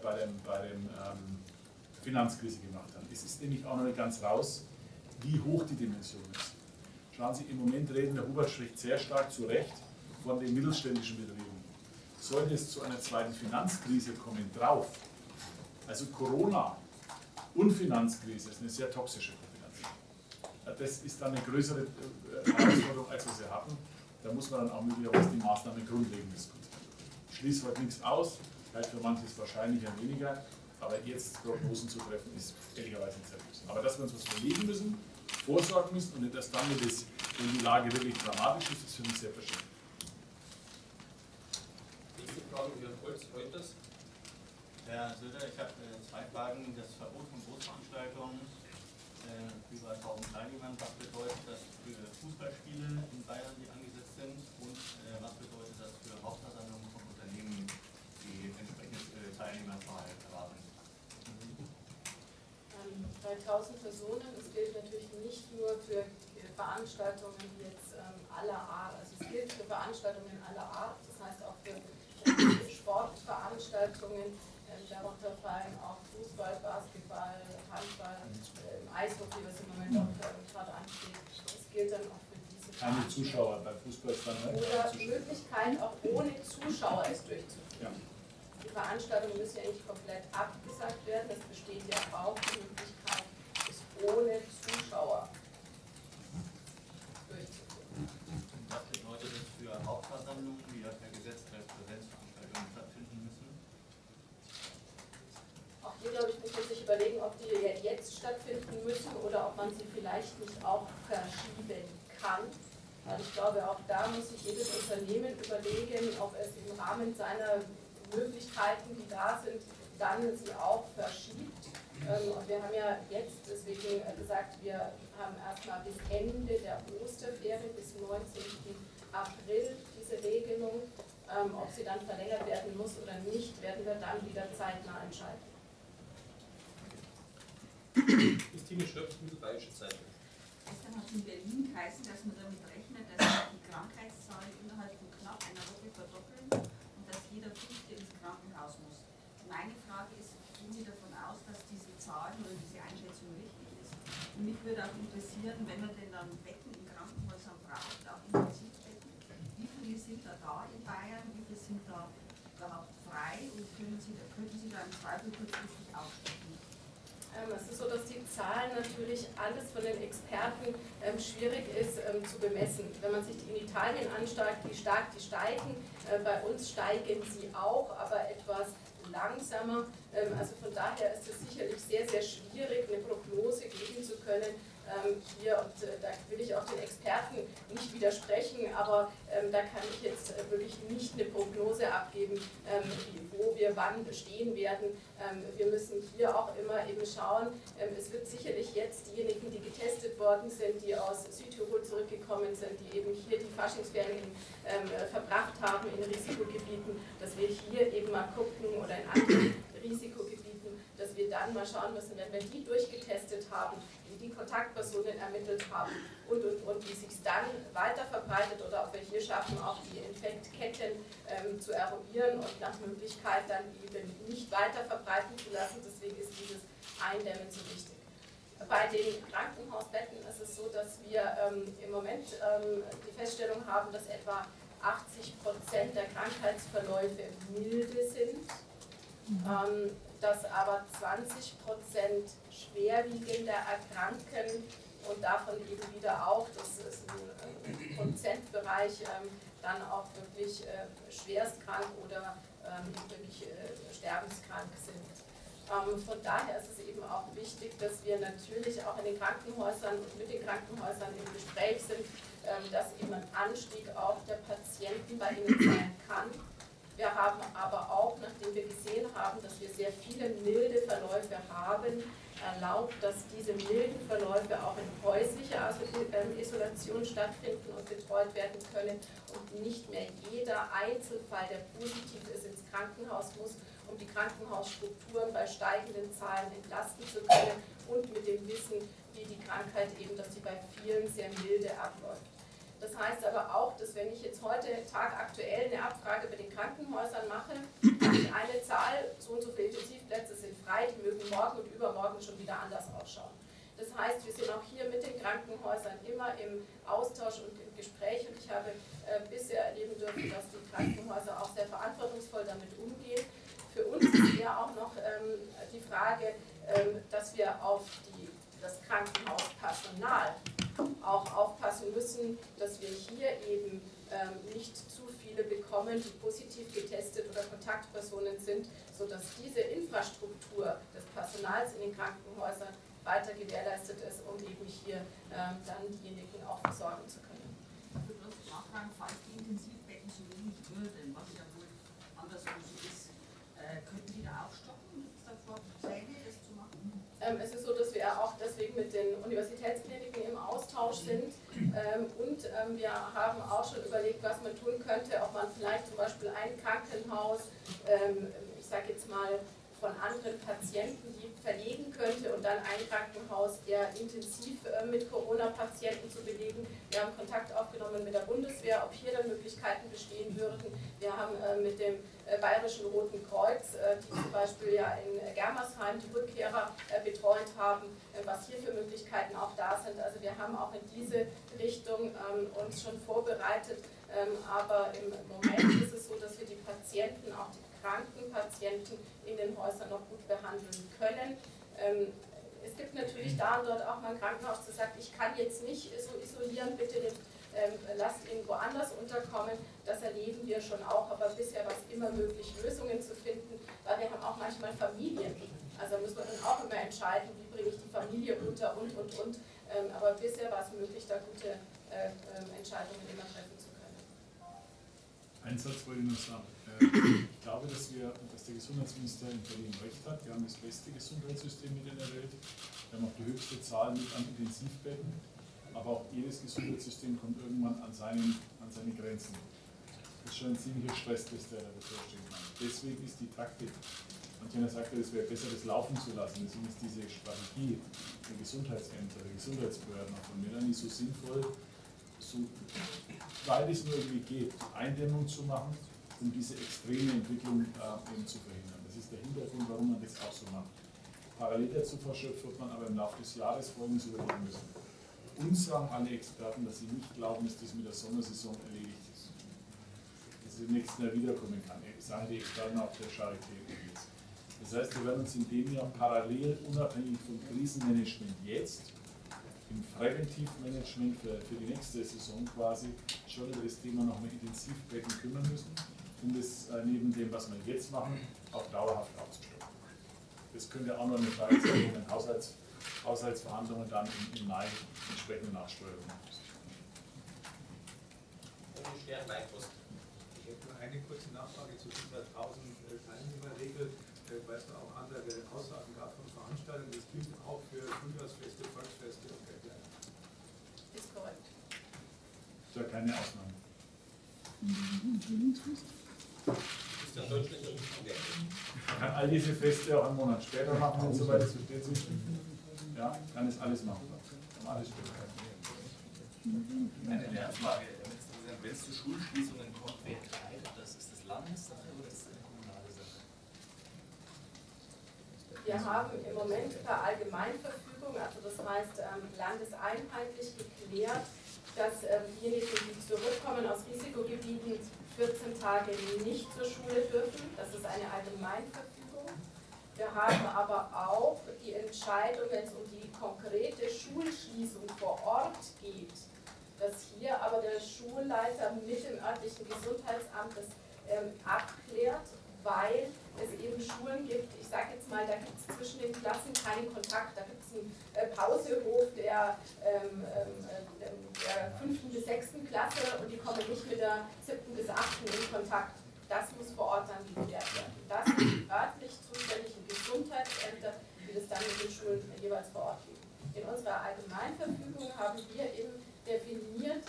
Finanzkrise gemacht haben. Es ist nämlich auch noch nicht ganz raus, wie hoch die Dimension ist. Schauen Sie, im Moment reden, der Hubert spricht sehr stark zu Recht von den mittelständischen Betrieben. Sollte es zu einer zweiten Finanzkrise kommen drauf, also Corona und Finanzkrise ist eine sehr toxische Kombination. Das ist dann eine größere Herausforderung, als wir sie hatten. Da muss man dann auch möglicherweise die Maßnahmen grundlegend diskutieren. Ich schließe heute nichts aus, halt für manches wahrscheinlicher weniger, aber jetzt Prognosen zu treffen, ist ehrlicherweise nicht seriös. Aber dass wir uns was überlegen müssen, vorsorgen müssen und nicht erst dann, wenn die Lage wirklich dramatisch ist, ist für mich sehr verständlich. Nächste Frage, Herr Holz, Reuters. Herr Söder, ich habe 2 Fragen. Das Verbot von Großveranstaltungen über 1000 Teilnehmern, was bedeutet das für Fußballspiele in Bayern, die angesetzt sind, und was bedeutet das für Hauptversammlungen von Unternehmen, die entsprechende Teilnehmerzahl erwarten? Bei 1000 Personen, das gilt natürlich nicht nur für Veranstaltungen jetzt aller Art, also es gilt für Veranstaltungen aller Art, das heißt auch für Sportveranstaltungen, darunter fallen auch Fußball, Basketball, Handball, Eishockey, was im Moment auch gerade ansteht. Das gilt dann auch für diese Keine Zuschauer beim Fußball ist dann oder die Möglichkeit, auch ohne Zuschauer es durchzuführen. Ja. Die Veranstaltungen müssen ja nicht komplett abgesagt werden, es besteht ja auch die Möglichkeit, es ohne Zuschauer durchzuführen. Was bedeutet das für Hauptversammlungen, die ja per Gesetz als Präsenzveranstaltungen stattfinden müssen? Auch hier, glaube ich, muss man sich überlegen, ob die jetzt stattfinden müssen oder ob man sie vielleicht nicht auch verschieben kann. Weil ich glaube, auch da muss sich jedes Unternehmen überlegen, ob es im Rahmen seiner Möglichkeiten, die da sind, dann sie auch verschiebt. Und wir haben ja jetzt deswegen gesagt, wir haben erstmal bis Ende der Osterferien, bis 19. April diese Regelung. Ob sie dann verlängert werden muss oder nicht, werden wir dann wieder zeitnah entscheiden. Christine Schöpf, Mittelbayerische Zeitung. Gestern hat es in Berlin geheißen, dass man damit rechnet, dass sich die Krankheitszahlen innerhalb von knapp einer Woche verdoppeln und dass jeder Fünfte ins Krankenhaus muss. Meine Frage ist, gehen Sie davon aus, dass diese Zahlen oder diese Einschätzung richtig ist? Und mich würde auch interessieren, wenn man denn dann Betten in Krankenhäusern braucht, auch Intensivbetten, wie viele sind da in Bayern, wie viele sind da überhaupt frei und könnten Sie da im Zweifel kurzfristig aufstocken? Es ist so, dass die Zahlen natürlich alles von den Experten schwierig ist zu bemessen. Wenn man sich die in Italien anschaut, wie stark die steigen, bei uns steigen sie auch, aber etwas langsamer. Also von daher ist es sicherlich sehr, sehr schwierig, eine Prognose geben zu können. Hier, und da will ich auch den Experten nicht widersprechen, aber da kann ich jetzt wirklich nicht eine Prognose abgeben, wo wir wann stehen werden. Wir müssen hier auch immer eben schauen, es wird sicherlich jetzt diejenigen, die getestet worden sind, die aus Südtirol zurückgekommen sind, die eben hier die Faschingsferien verbracht haben in Risikogebieten, dass wir hier eben mal gucken oder in anderen Risikogebieten, dass wir dann mal schauen müssen, wenn wir die durchgetestet haben, die Kontaktpersonen ermittelt haben und wie sich es dann weiter verbreitet oder ob wir hier schaffen, auch die Infektketten zu eruieren und nach Möglichkeit dann eben nicht weiter verbreiten zu lassen. Deswegen ist dieses Eindämmen so wichtig. Bei den Krankenhausbetten ist es so, dass wir im Moment die Feststellung haben, dass etwa 80% der Krankheitsverläufe milde sind. Dass aber 20% schwerwiegender erkranken und davon eben wieder auch, das ist ein Prozentbereich, dann auch wirklich schwerstkrank oder wirklich sterbenskrank sind. Von daher ist es eben auch wichtig, dass wir natürlich auch in den Krankenhäusern und mit den Krankenhäusern im Gespräch sind, dass eben ein Anstieg auch der Patienten bei ihnen sein kann. Wir haben aber auch, nachdem wir gesehen haben, dass wir sehr viele milde Verläufe haben, erlaubt, dass diese milden Verläufe auch in häuslicher Isolation stattfinden und betreut werden können und nicht mehr jeder Einzelfall, der positiv ist, ins Krankenhaus muss, um die Krankenhausstrukturen bei steigenden Zahlen entlasten zu können und mit dem Wissen, wie die Krankheit eben, dass sie bei vielen sehr milde abläuft. Das heißt aber auch, dass wenn ich jetzt heute tagaktuell eine Abfrage bei den Krankenhäusern mache, habe ich eine Zahl, so und so viele Intensivplätze sind frei, die mögen morgen und übermorgen schon wieder anders ausschauen. Das heißt, wir sind auch hier mit den Krankenhäusern immer im Austausch und im Gespräch und ich habe bisher erleben dürfen, dass die Krankenhäuser auch sehr verantwortungsvoll damit umgehen. Für uns ist eher auch noch die Frage, dass wir auf das Krankenhauspersonal auch aufpassen müssen, dass wir hier eben nicht zu viele bekommen, die positiv getestet oder Kontaktpersonen sind, sodass diese Infrastruktur des Personals in den Krankenhäusern weiter gewährleistet ist, um eben hier dann diejenigen auch versorgen zu können. Ich würde uns nachfragen, falls die Intensivbetten so wenig würden, was ja wohl andersrum so ist, könnten die da aufstocken? Gibt es davor Pläne, das zu machen? Es ist so, dass wir auch deswegen mit den Universitätskliniken im Austausch sind und wir haben auch schon überlegt, was man tun könnte, ob man vielleicht zum Beispiel ein Krankenhaus, ich sage jetzt mal, von anderen Patienten, die verlegen könnte und dann ein Krankenhaus eher intensiv mit Corona-Patienten zu belegen. Wir haben Kontakt aufgenommen mit der Bundeswehr, ob hier dann Möglichkeiten bestehen würden. Wir haben mit dem Bayerischen Roten Kreuz, die zum Beispiel ja in Germersheim die Rückkehrer betreut haben, was hier für Möglichkeiten auch da sind. Also wir haben auch in diese Richtung uns schon vorbereitet, aber im Moment ist es so, dass wir die Patienten, auch die kranken Patienten in den Häusern noch gut behandeln können. Es gibt natürlich da und dort auch mal ein Krankenhaus, das sagt, ich kann jetzt nicht so isolieren, bitte lasst ihn woanders unterkommen. Das erleben wir schon auch, aber bisher war es immer möglich, Lösungen zu finden, weil wir haben auch manchmal Familien. Also müssen wir dann auch immer entscheiden, wie bringe ich die Familie unter und. Aber bisher war es möglich, da gute Entscheidungen immer treffen zu können. Einen Satz wollte ich nur sagen. Ich glaube, dass der Gesundheitsminister in Berlin recht hat. Wir haben das beste Gesundheitssystem mit in der Welt. Wir haben auch die höchste Zahl mit an Intensivbetten. Aber auch jedes Gesundheitssystem kommt irgendwann an seine Grenzen. Das ist schon ein ziemlicher Stresstest, der da bevorstehen kann. Deswegen ist die Taktik, mancher sagt ja, es wäre besser, das laufen zu lassen. Deswegen ist diese Strategie der Gesundheitsämter, der Gesundheitsbehörden auch von Melanie so sinnvoll, so weit es nur irgendwie geht, Eindämmung zu machen, um diese extreme Entwicklung eben zu verhindern. Das ist der Hintergrund, warum man das auch so macht. Parallel dazu wird man aber im Laufe des Jahres Folgendes überlegen müssen. Uns sagen alle Experten, dass sie nicht glauben, dass das mit der Sommersaison erledigt ist. Dass es im nächsten Jahr wiederkommen kann. Das sagen die Experten auch der Charité. Das heißt, wir werden uns in dem Jahr parallel, unabhängig vom Krisenmanagement jetzt, im Präventivmanagement für die nächste Saison quasi schon über das Thema nochmal Intensivbetten kümmern müssen, um das neben dem, was wir jetzt machen, auch dauerhaft aufzustocken. Das könnte auch noch eine Frage sein, wo man Haushaltsverhandlungen dann im Mai entsprechende Nachsteuerung machen. Ich habe nur eine kurze Nachfrage zu dieser 1000 Teilnehmerregel, weil es da auch andere Aussagen gab von Veranstaltungen. Das gilt auch für Frühjahrsfeste, Volksfeste und dergleichen. Ist korrekt. Ist ja keine Ausnahme. Ist der Deutschland Man kann all diese Feste auch einen Monat später machen und so weiter, so steht es. Ja, kann es alles machen. Alles Eine Lernfrage, wenn es zu Schulschließungen kommt, wer entscheidet das? Ist das Landessache oder ist das eine kommunale Sache? Wir haben im Moment per Allgemeinverfügung, also das heißt landeseinheitlich geklärt, dass diejenigen, die zurückkommen aus Risikogebieten, 14 Tage nicht zur Schule dürfen. Das ist eine Allgemeinverfügung. Wir haben aber auch die Entscheidung, wenn es um die konkrete Schulschließung vor Ort geht, dass hier aber der Schulleiter mit dem örtlichen Gesundheitsamt das abklärt, weil es eben Schulen gibt, ich sage jetzt mal, da gibt es zwischen den Klassen keinen Kontakt, da gibt es einen Pausehof der 5. bis 6. Klasse und die kommen nicht mit der 7. bis 8. in Kontakt. Das muss vor Ort dann geklärt werden. Das sind die örtlich zuständigen Gesundheitsämter, die das dann in den Schulen jeweils vor Ort geben. In unserer Allgemeinverfügung haben wir eben definiert,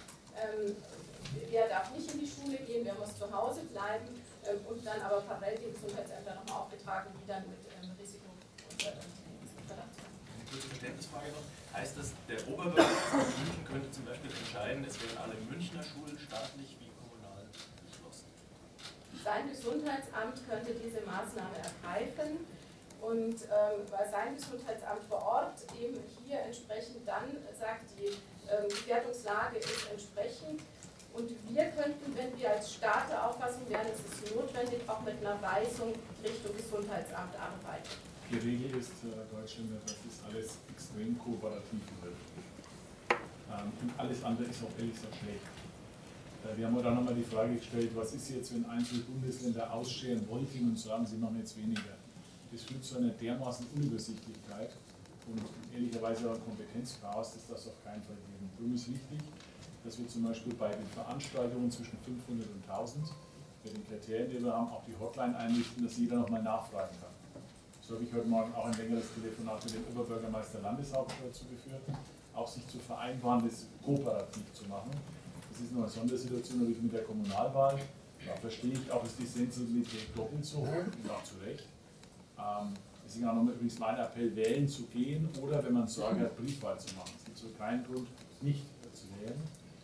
wer darf nicht in die Schule gehen, wer muss zu Hause bleiben und dann aber parallel die Gesundheitsämter nochmal aufgetragen, die dann mit Risiko und Verdacht. Eine kurze Verständnisfrage noch. Heißt das, der Oberbürgermeister von München könnte zum Beispiel entscheiden, es werden alle Münchner Schulen staatlich wie kommunal geschlossen? Sein Gesundheitsamt könnte diese Maßnahme ergreifen und weil sein Gesundheitsamt vor Ort eben hier entsprechend dann sagt, die Gefährdungslage ist entsprechend und wir könnten, wenn wir als Staat der Auffassung wären, es ist notwendig, auch mit einer Weisung Richtung Gesundheitsamt arbeiten. Die Regel ist Deutschland, dass das alles extrem kooperativ wird. Und alles andere ist auch ehrlich gesagt schlecht. Wir haben dann nochmal die Frage gestellt, was ist jetzt, wenn einzelne Bundesländer ausscheren wollten und sagen, sie machen jetzt weniger. Das führt zu einer dermaßen Unübersichtlichkeit und ehrlicherweise auch ein Kompetenzchaos, das darf es auf keinen Fall geben. Darum ist wichtig, dass wir zum Beispiel bei den Veranstaltungen zwischen 500 und 1000, bei den Kriterien, die wir haben, auch die Hotline einrichten, dass jeder nochmal nachfragen kann. So habe ich heute Morgen auch ein längeres Telefonat mit dem Oberbürgermeister Landeshauptstadt zugeführt, auch sich zu vereinbaren, das kooperativ zu machen. Das ist noch eine Sondersituation natürlich mit der Kommunalwahl. Da verstehe ich auch, ist die Sensibilität doppelt so hoch, und auch zu Recht. Deswegen auch nochmal übrigens mein Appell, wählen zu gehen oder, wenn man Sorge hat, Briefwahl zu machen. Es gibt so keinen Grund, nicht zu wählen.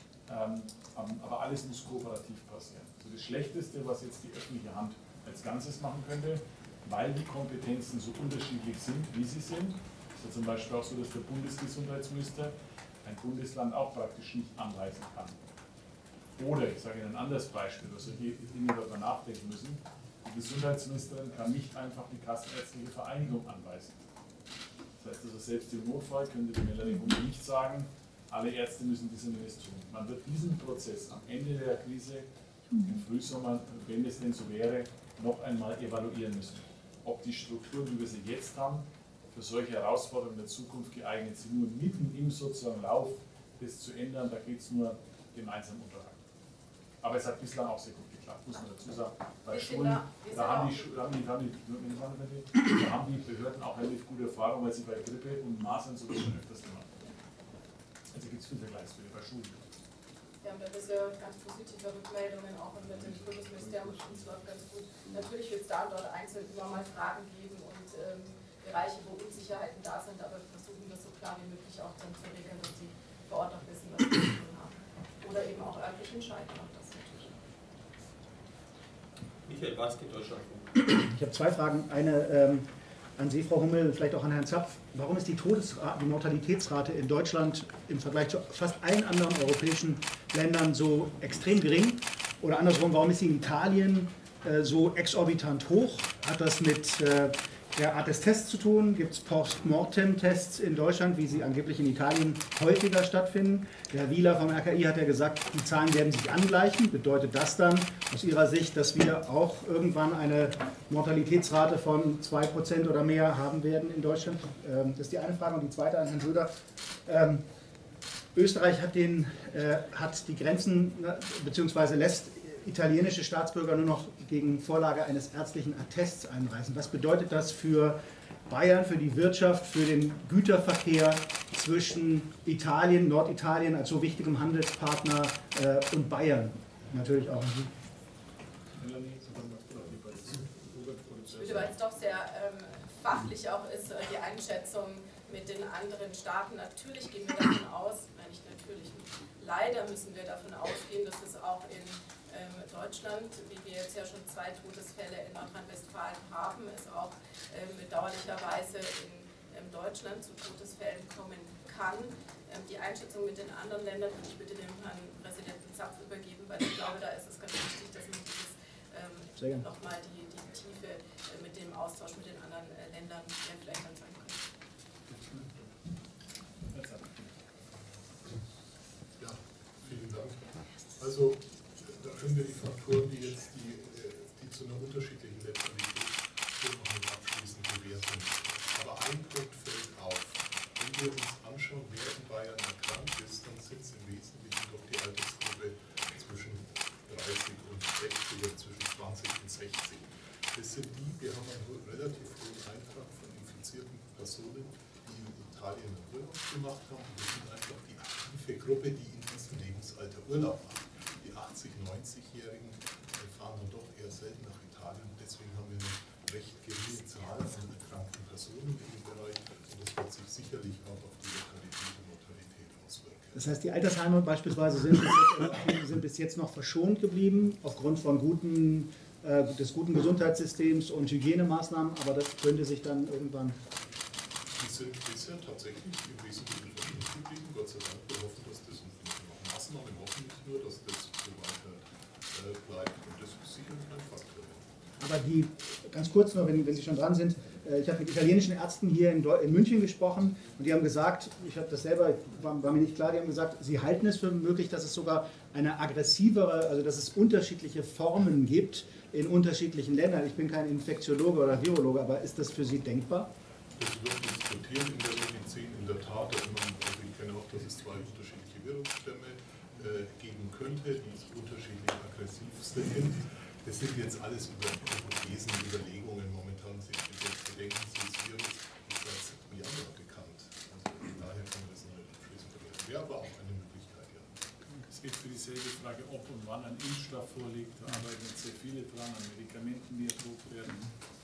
Aber alles muss kooperativ passieren. Also das Schlechteste, was jetzt die öffentliche Hand als Ganzes machen könnte, weil die Kompetenzen so unterschiedlich sind, wie sie sind, ist ja zum Beispiel auch so, dass der Bundesgesundheitsminister ein Bundesland auch praktisch nicht anweisen kann. Oder, ich sage Ihnen ein anderes Beispiel, dass wir hier darüber nachdenken müssen, die Gesundheitsministerin kann nicht einfach die Kassenärztliche Vereinigung anweisen. Das heißt also, selbst im Notfall könnte die Melanie Hummel nicht sagen, alle Ärzte müssen dies und jenes tun. Man wird diesen Prozess am Ende der Krise im Frühsommer, wenn es denn so wäre, noch einmal evaluieren müssen. Ob die Strukturen, wie wir sie jetzt haben, für solche Herausforderungen der Zukunft geeignet sind. Nur mitten im sozusagen Lauf, das zu ändern, da geht es nur gemeinsam unter. Aber es hat bislang auch sehr gut geklappt. muss man dazu sagen, bei Wir Schulen, sind da haben die Behörden auch relativ gute Erfahrung, weil sie bei Grippe und Masern so schon öfters gemacht haben. Also gibt es viel Vergleichsfälle bei Schulen. Wir haben da bisher ganz positive Rückmeldungen, auch mit dem Kultusministerium, und es läuft ganz gut. Natürlich wird es da und dort einzeln immer mal Fragen geben und Bereiche, wo Unsicherheiten da sind, aber wir versuchen das so klar wie möglich auch dann zu regeln, dass die vor Ort auch wissen, was sie zu tun haben. Oder eben auch örtlich entscheiden, auch das natürlich. Michael Watzke, Deutschlandfunk. Ich habe zwei Fragen. Eine an Sie, Frau Hummel, vielleicht auch an Herrn Zapf. Warum ist die Mortalitätsrate in Deutschland im Vergleich zu fast allen anderen europäischen Ländern so extrem gering? Oder andersrum, warum ist sie in Italien so exorbitant hoch? Hat das mit der Art des Tests zu tun? Gibt es Post-Mortem-Tests in Deutschland, wie sie angeblich in Italien häufiger stattfinden? Der Herr Wieler vom RKI hat ja gesagt, die Zahlen werden sich angleichen. Bedeutet das dann aus Ihrer Sicht, dass wir auch irgendwann eine Mortalitätsrate von 2% oder mehr haben werden in Deutschland? Das ist die eine Frage. Und die zweite an Herrn Söder. Österreich hat die Grenzen, beziehungsweise lässt italienische Staatsbürger nur noch gegen Vorlage eines ärztlichen Attests einreisen. Was bedeutet das für Bayern, für die Wirtschaft, für den Güterverkehr zwischen Italien, Norditalien als so wichtigem Handelspartner und Bayern? Natürlich auch. Ich würde, weil es doch sehr fachlich auch ist, die Einschätzung mit den anderen Staaten. Natürlich gehen wir davon aus, nicht natürlich, leider müssen wir davon ausgehen, dass es auch in Deutschland, wie wir jetzt ja schon 2 Todesfälle in Nordrhein-Westfalen haben, es auch bedauerlicherweise in Deutschland zu Todesfällen kommen kann. Die Einschätzung mit den anderen Ländern würde ich bitte dem Herrn Präsidenten Zapf übergeben, weil ich glaube, da ist es ganz wichtig, dass man dieses nochmal die Tiefe mit dem Austausch mit den anderen Ländern vielleicht dann sagen kann. Ja, vielen Dank. Also da können wir die Faktoren, die zu einer unterschiedlichen Letalität führen, noch nicht abschließend bewerten. Aber ein Punkt fällt auf. Wenn wir uns anschauen, wer in Bayern erkrankt ist, dann sind es im Wesentlichen doch die Altersgruppe zwischen 30 und 60 oder zwischen 20 und 60. Das sind die, wir haben einen relativ hohen Eintrag von infizierten Personen, die in Italien einen Urlaub gemacht haben. Und das sind einfach die aktive Gruppe, die in diesem Lebensalter Urlaub macht. Die 80-, 90-Jährigen fahren dann doch eher selten nach Italien. Deswegen haben wir eine recht geringe Zahl von erkrankten Personen in dem Bereich. Und das wird sich sicherlich auch auf die Letalität und Mortalität auswirken. Das heißt, die Altersheime beispielsweise sind bis jetzt noch verschont geblieben, aufgrund von des guten Gesundheitssystems und Hygienemaßnahmen, aber das könnte sich dann irgendwann... Die sind bisher tatsächlich im Wesentlichen verschont geblieben. Gott sei Dank, wir hoffen, dass das noch Maßnahmen hoffentlich nur, dass das so weiter bleibt. Und das ist sicherlich ein Faktor. Aber die, ganz kurz nur, wenn Sie schon dran sind, ich habe mit italienischen Ärzten hier in München gesprochen und die haben gesagt, ich habe das selber, war mir nicht klar, die haben gesagt, sie halten es für möglich, dass es sogar eine aggressivere, also dass es unterschiedliche Formen gibt in unterschiedlichen Ländern. Ich bin kein Infektiologe oder Virologe, aber ist das für Sie denkbar? Das wird diskutiert in der Medizin, in der Tat. Also ich kenne auch, dass es 2 unterschiedliche Virusstämme geben könnte, die unterschiedlich aggressiv sind. Das sind jetzt alles Hypothesen, Überlegungen. Momentan sind wir jetzt bedenken, das Virus ist seit Januar bekannt. Also von daher kann man das noch nicht abschließend bewerten. Wäre aber auch eine Möglichkeit, ja. Es geht für dieselbe Frage, ob und wann ein Impfstoff vorliegt. Da arbeiten jetzt sehr viele dran, an Medikamenten, die erprobt werden.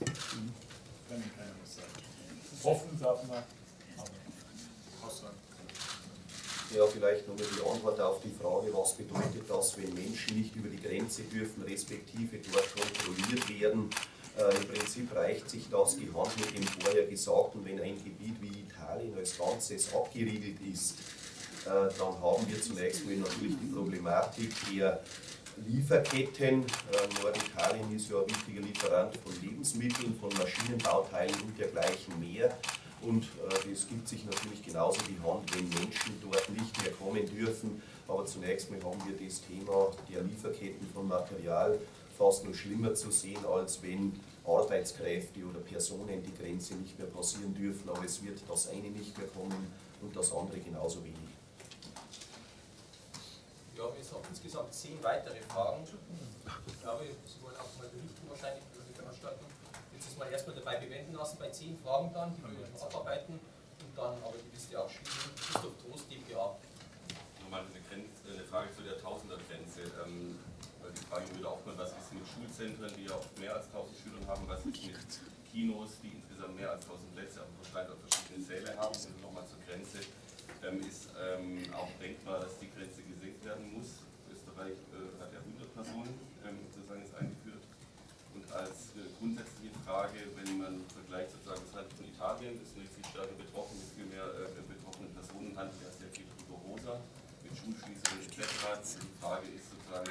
Kann Ihnen keiner was sagen. Hoffen darf man, aber aussagen. Ja, vielleicht nochmal die Antwort auf die Frage, was bedeutet das, wenn Menschen nicht über die Grenze dürfen, respektive dort kontrolliert werden. Im Prinzip reicht sich das die Hand mit dem vorher Gesagten, wenn ein Gebiet wie Italien als Ganzes abgeriegelt ist, dann haben wir zunächst mal natürlich die Problematik der Lieferketten. Norditalien ist ja ein wichtiger Lieferant von Lebensmitteln, von Maschinenbauteilen und dergleichen mehr. Und das gibt sich natürlich genauso die Hand, wenn Menschen dort nicht mehr kommen dürfen. Aber zunächst mal haben wir das Thema der Lieferketten von Material fast noch schlimmer zu sehen, als wenn Arbeitskräfte oder Personen die Grenze nicht mehr passieren dürfen. Aber es wird das eine nicht mehr kommen und das andere genauso wenig. Ja, es hat insgesamt 10 weitere Fragen. Ich glaube, Sie wollen auch mal berichten wahrscheinlich über die Veranstaltung. Jetzt ist mal erstmal dabei bewenden lassen bei 10 Fragen dann, die wir jetzt abarbeiten und dann aber die Liste abschließen. Christoph Trost, DPA. Nochmal eine Frage zu der Tausender-Grenze. Weil die Frage wieder aufkommt, was ist mit Schulzentren, die ja oft mehr als 1000 Schülern haben, was ist mit Kinos, die insgesamt mehr als 1000 Plätze, aber wahrscheinlich auch verschiedene Säle haben. Und nochmal zur Grenze. Ist auch denkbar, dass die Grenze gesenkt werden muss. Österreich hat ja 100 Personen sozusagen ist eingeführt. Und als grundsätzliche Frage, wenn man vergleicht sozusagen das Land von Italien, ist nicht viel stärker betroffen, mit viel mehr betroffenen Personen, handelt ja sehr viel rigoroser, mit Schulschließungen etc. Die Frage ist sozusagen,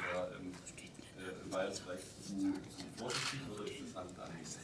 war es vielleicht zu vorsichtig oder ist das Handeln angemessen?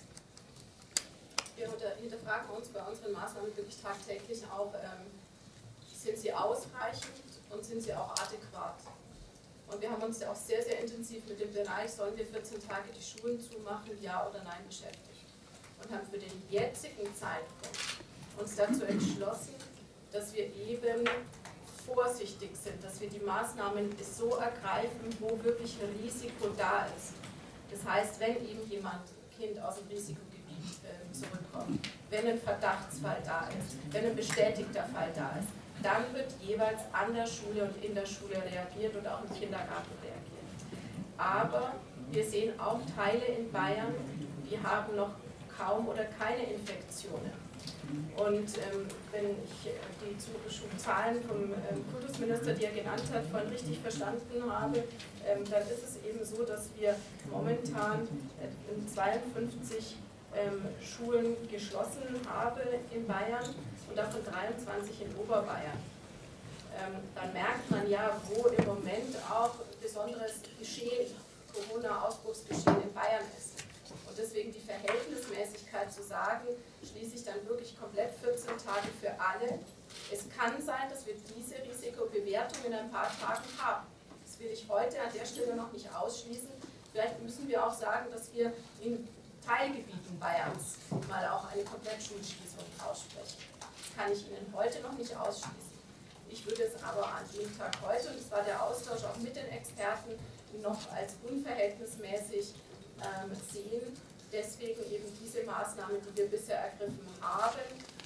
Wir hinterfragen uns bei unseren Maßnahmen wirklich tagtäglich auch, sind sie ausreichend und sind sie auch adäquat? Und wir haben uns ja auch sehr, sehr intensiv mit dem Bereich, sollen wir 14 Tage die Schulen zumachen, ja oder nein, beschäftigt. Und haben für den jetzigen Zeitpunkt uns dazu entschlossen, dass wir eben vorsichtig sind, dass wir die Maßnahmen so ergreifen, wo wirklich ein Risiko da ist. Das heißt, wenn eben jemand, ein Kind aus dem Risikogebiet zurückkommt, wenn ein Verdachtsfall da ist, wenn ein bestätigter Fall da ist, dann wird jeweils an der Schule und in der Schule reagiert und auch im Kindergarten reagiert. Aber wir sehen auch Teile in Bayern, die haben noch kaum oder keine Infektionen. Und wenn ich die Zahlen vom Kultusminister, die er genannt hat, vorhin richtig verstanden habe, dann ist es eben so, dass wir momentan 52 Schulen geschlossen haben in Bayern und davon 23 in Oberbayern. Dann merkt man ja, wo im Moment auch besonderes Geschehen, Corona-Ausbruchsgeschehen in Bayern ist. Und deswegen die Verhältnismäßigkeit zu sagen, schließe ich dann wirklich komplett 14 Tage für alle. Es kann sein, dass wir diese Risikobewertung in ein paar Tagen haben. Das will ich heute an der Stelle noch nicht ausschließen. Vielleicht müssen wir auch sagen, dass wir in Teilgebieten Bayerns mal auch eine Komplettschulschließung aussprechen. Das kann ich Ihnen heute noch nicht ausschließen. Ich würde es aber an dem Tag heute, und es war der Austausch auch mit den Experten, noch als unverhältnismäßig sehen. Deswegen eben diese Maßnahmen, die wir bisher ergriffen haben.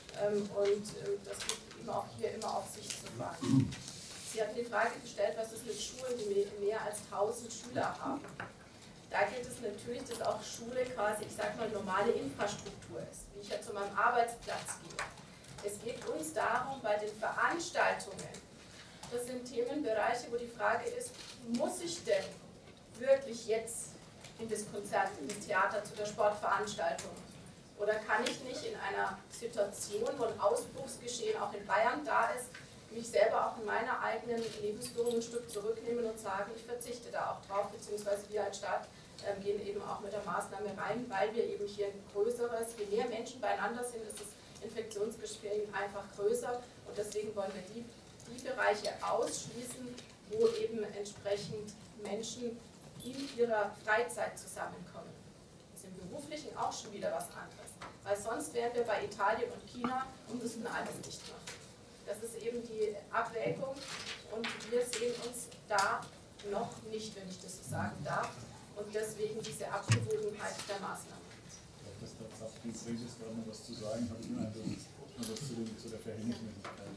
Und das gibt eben auch hier immer auf sich zu warten. Sie hatten die Frage gestellt, was ist mit Schulen, die mehr als 1000 Schüler haben. Da geht es natürlich, dass auch Schule quasi, ich sage mal, normale Infrastruktur ist, wie ich ja zu meinem Arbeitsplatz gehe. Es geht uns darum, bei den Veranstaltungen, das sind Themenbereiche, wo die Frage ist, muss ich denn wirklich jetzt in das Konzert, in das Theater, zu der Sportveranstaltung? Oder kann ich nicht in einer Situation, wo ein Ausbruchsgeschehen auch in Bayern da ist, mich selber auch in meiner eigenen Lebensführung ein Stück zurücknehmen und sagen, ich verzichte da auch drauf, beziehungsweise wir als Staat gehen eben auch mit der Maßnahme rein, weil wir eben hier ein größeres, je mehr Menschen beieinander sind, ist das Infektionsgeschehen einfach größer und deswegen wollen wir die Bereiche ausschließen, wo eben entsprechend Menschen in ihrer Freizeit zusammenkommen. Das ist im Beruflichen auch schon wieder was anderes, weil sonst wären wir bei Italien und China und müssten alles dicht machen. Das ist eben die Abwägung und wir sehen uns da noch nicht, wenn ich das so sagen darf, und deswegen diese Abgewogenheit der Maßnahmen. Dass der Zapfen ist, da noch was zu sagen, habe ich mir was zu der Verhältnismäßigkeit.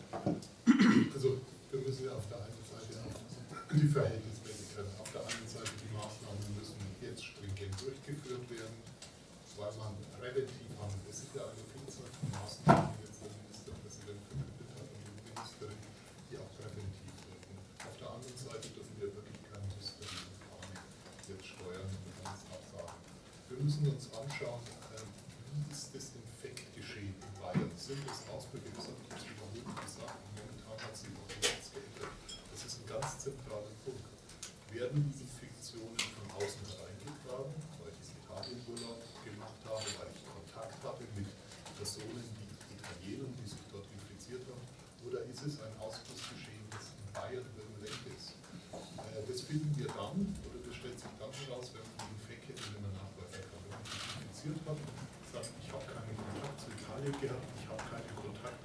Also wir müssen ja auf der einen Seite auch die Verhältnismäßigkeit, auf der anderen Seite die Maßnahmen müssen jetzt stringent durchgeführt werden, weil man präventiv handelt. Es ist ja eine Vielzahl von Maßnahmen, die jetzt der Ministerpräsident verkündet hat und die Ministerin, die auch präventiv wirken. Auf der anderen Seite dürfen wir wirklich keinen Hysterieverfahren jetzt steuern und alles absagen. Wir müssen uns anschauen, wie ist das Infektgeschehen in Bayern? Sind es Ausbrüche? Das habe ich jetzt wiederholt gesagt. Momentan hat sich auch nichts geändert. Das ist ein ganz zentraler Punkt. Werden die Infektionen von außen hereingetragen, weil ich diesen Italienurlaub gemacht habe, weil ich Kontakt hatte mit Personen, die Italiener, die sich dort infiziert haben? Oder ist es ein Ausbruchsgeschehen, das in Bayern virulent ist? Das finden wir dann, oder das stellt sich dann heraus, wenn man die Infektkette nachweisen kann. Wenn man sich infiziert hat, sagt, ich habe keinen Kontakt zu Italien gehabt, ich habe keinen Kontakt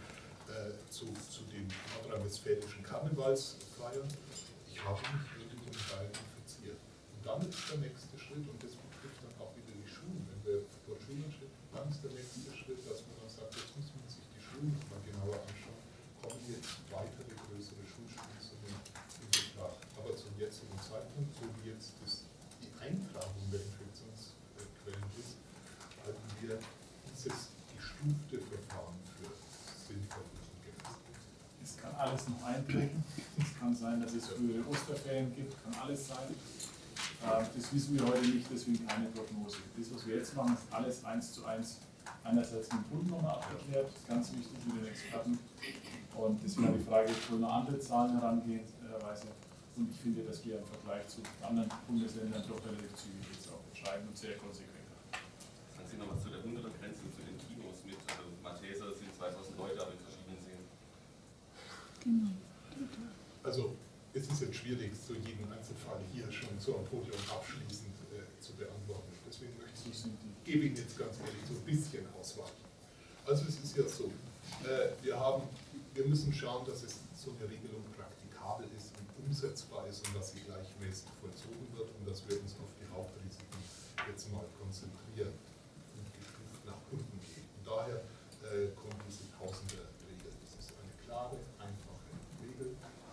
zu den nordrhein-westfälischen Karnevalsfeiern, ich habe mich wirklich in Bayern infiziert. Und Und dann ist der nächste Schritt, und das betrifft dann auch wieder die Schulen, wenn wir vor Schulen steht, dann ist der nächste Schritt, dass man dann sagt, jetzt muss man sich die Schulen mal genauer anschauen, kommen jetzt weitere größere Schulschließungen in Betracht. Aber zum jetzigen Zeitpunkt, so wie jetzt die Eintragung der Infektionsquellen ist, halten wir dieses gestufte Verfahren für sinnvoll und gerecht. Es kann alles noch eintreten. Es kann sein, dass es frühere Osterferien gibt, kann alles sein. Das wissen wir heute nicht, deswegen keine Prognose. Das, was wir jetzt machen, ist alles 1:1 einerseits mit dem Bund nochmal abgeklärt, das ist ganz wichtig mit den Experten. Und deswegen die Frage, ich will noch andere Zahlen herangehen, und ich finde, dass wir im Vergleich zu anderen Bundesländern doch relativ zügig jetzt auch entscheiden und sehr konsequent. Sagen Sie noch was zu der 100er-Grenze und zu den Kinos mit, Malteser sind 2000 Leute, aber in verschiedenen Seen. Genau. Also, es ist jetzt schwierig, so jeden Einzelfall hier schon so am Podium abschließend zu beantworten. Deswegen gebe ich jetzt ganz ehrlich so ein bisschen ausweichen. Also es ist ja so, wir müssen schauen, dass es so eine Regelung praktikabel ist und umsetzbar ist und dass sie gleichmäßig vollzogen wird und dass wir uns auf die Hauptrisiken jetzt mal konzentrieren und gestuft nach unten gehen. Und daher kommt diese Tausender-Regel. Das ist eine klare, einfache Regel,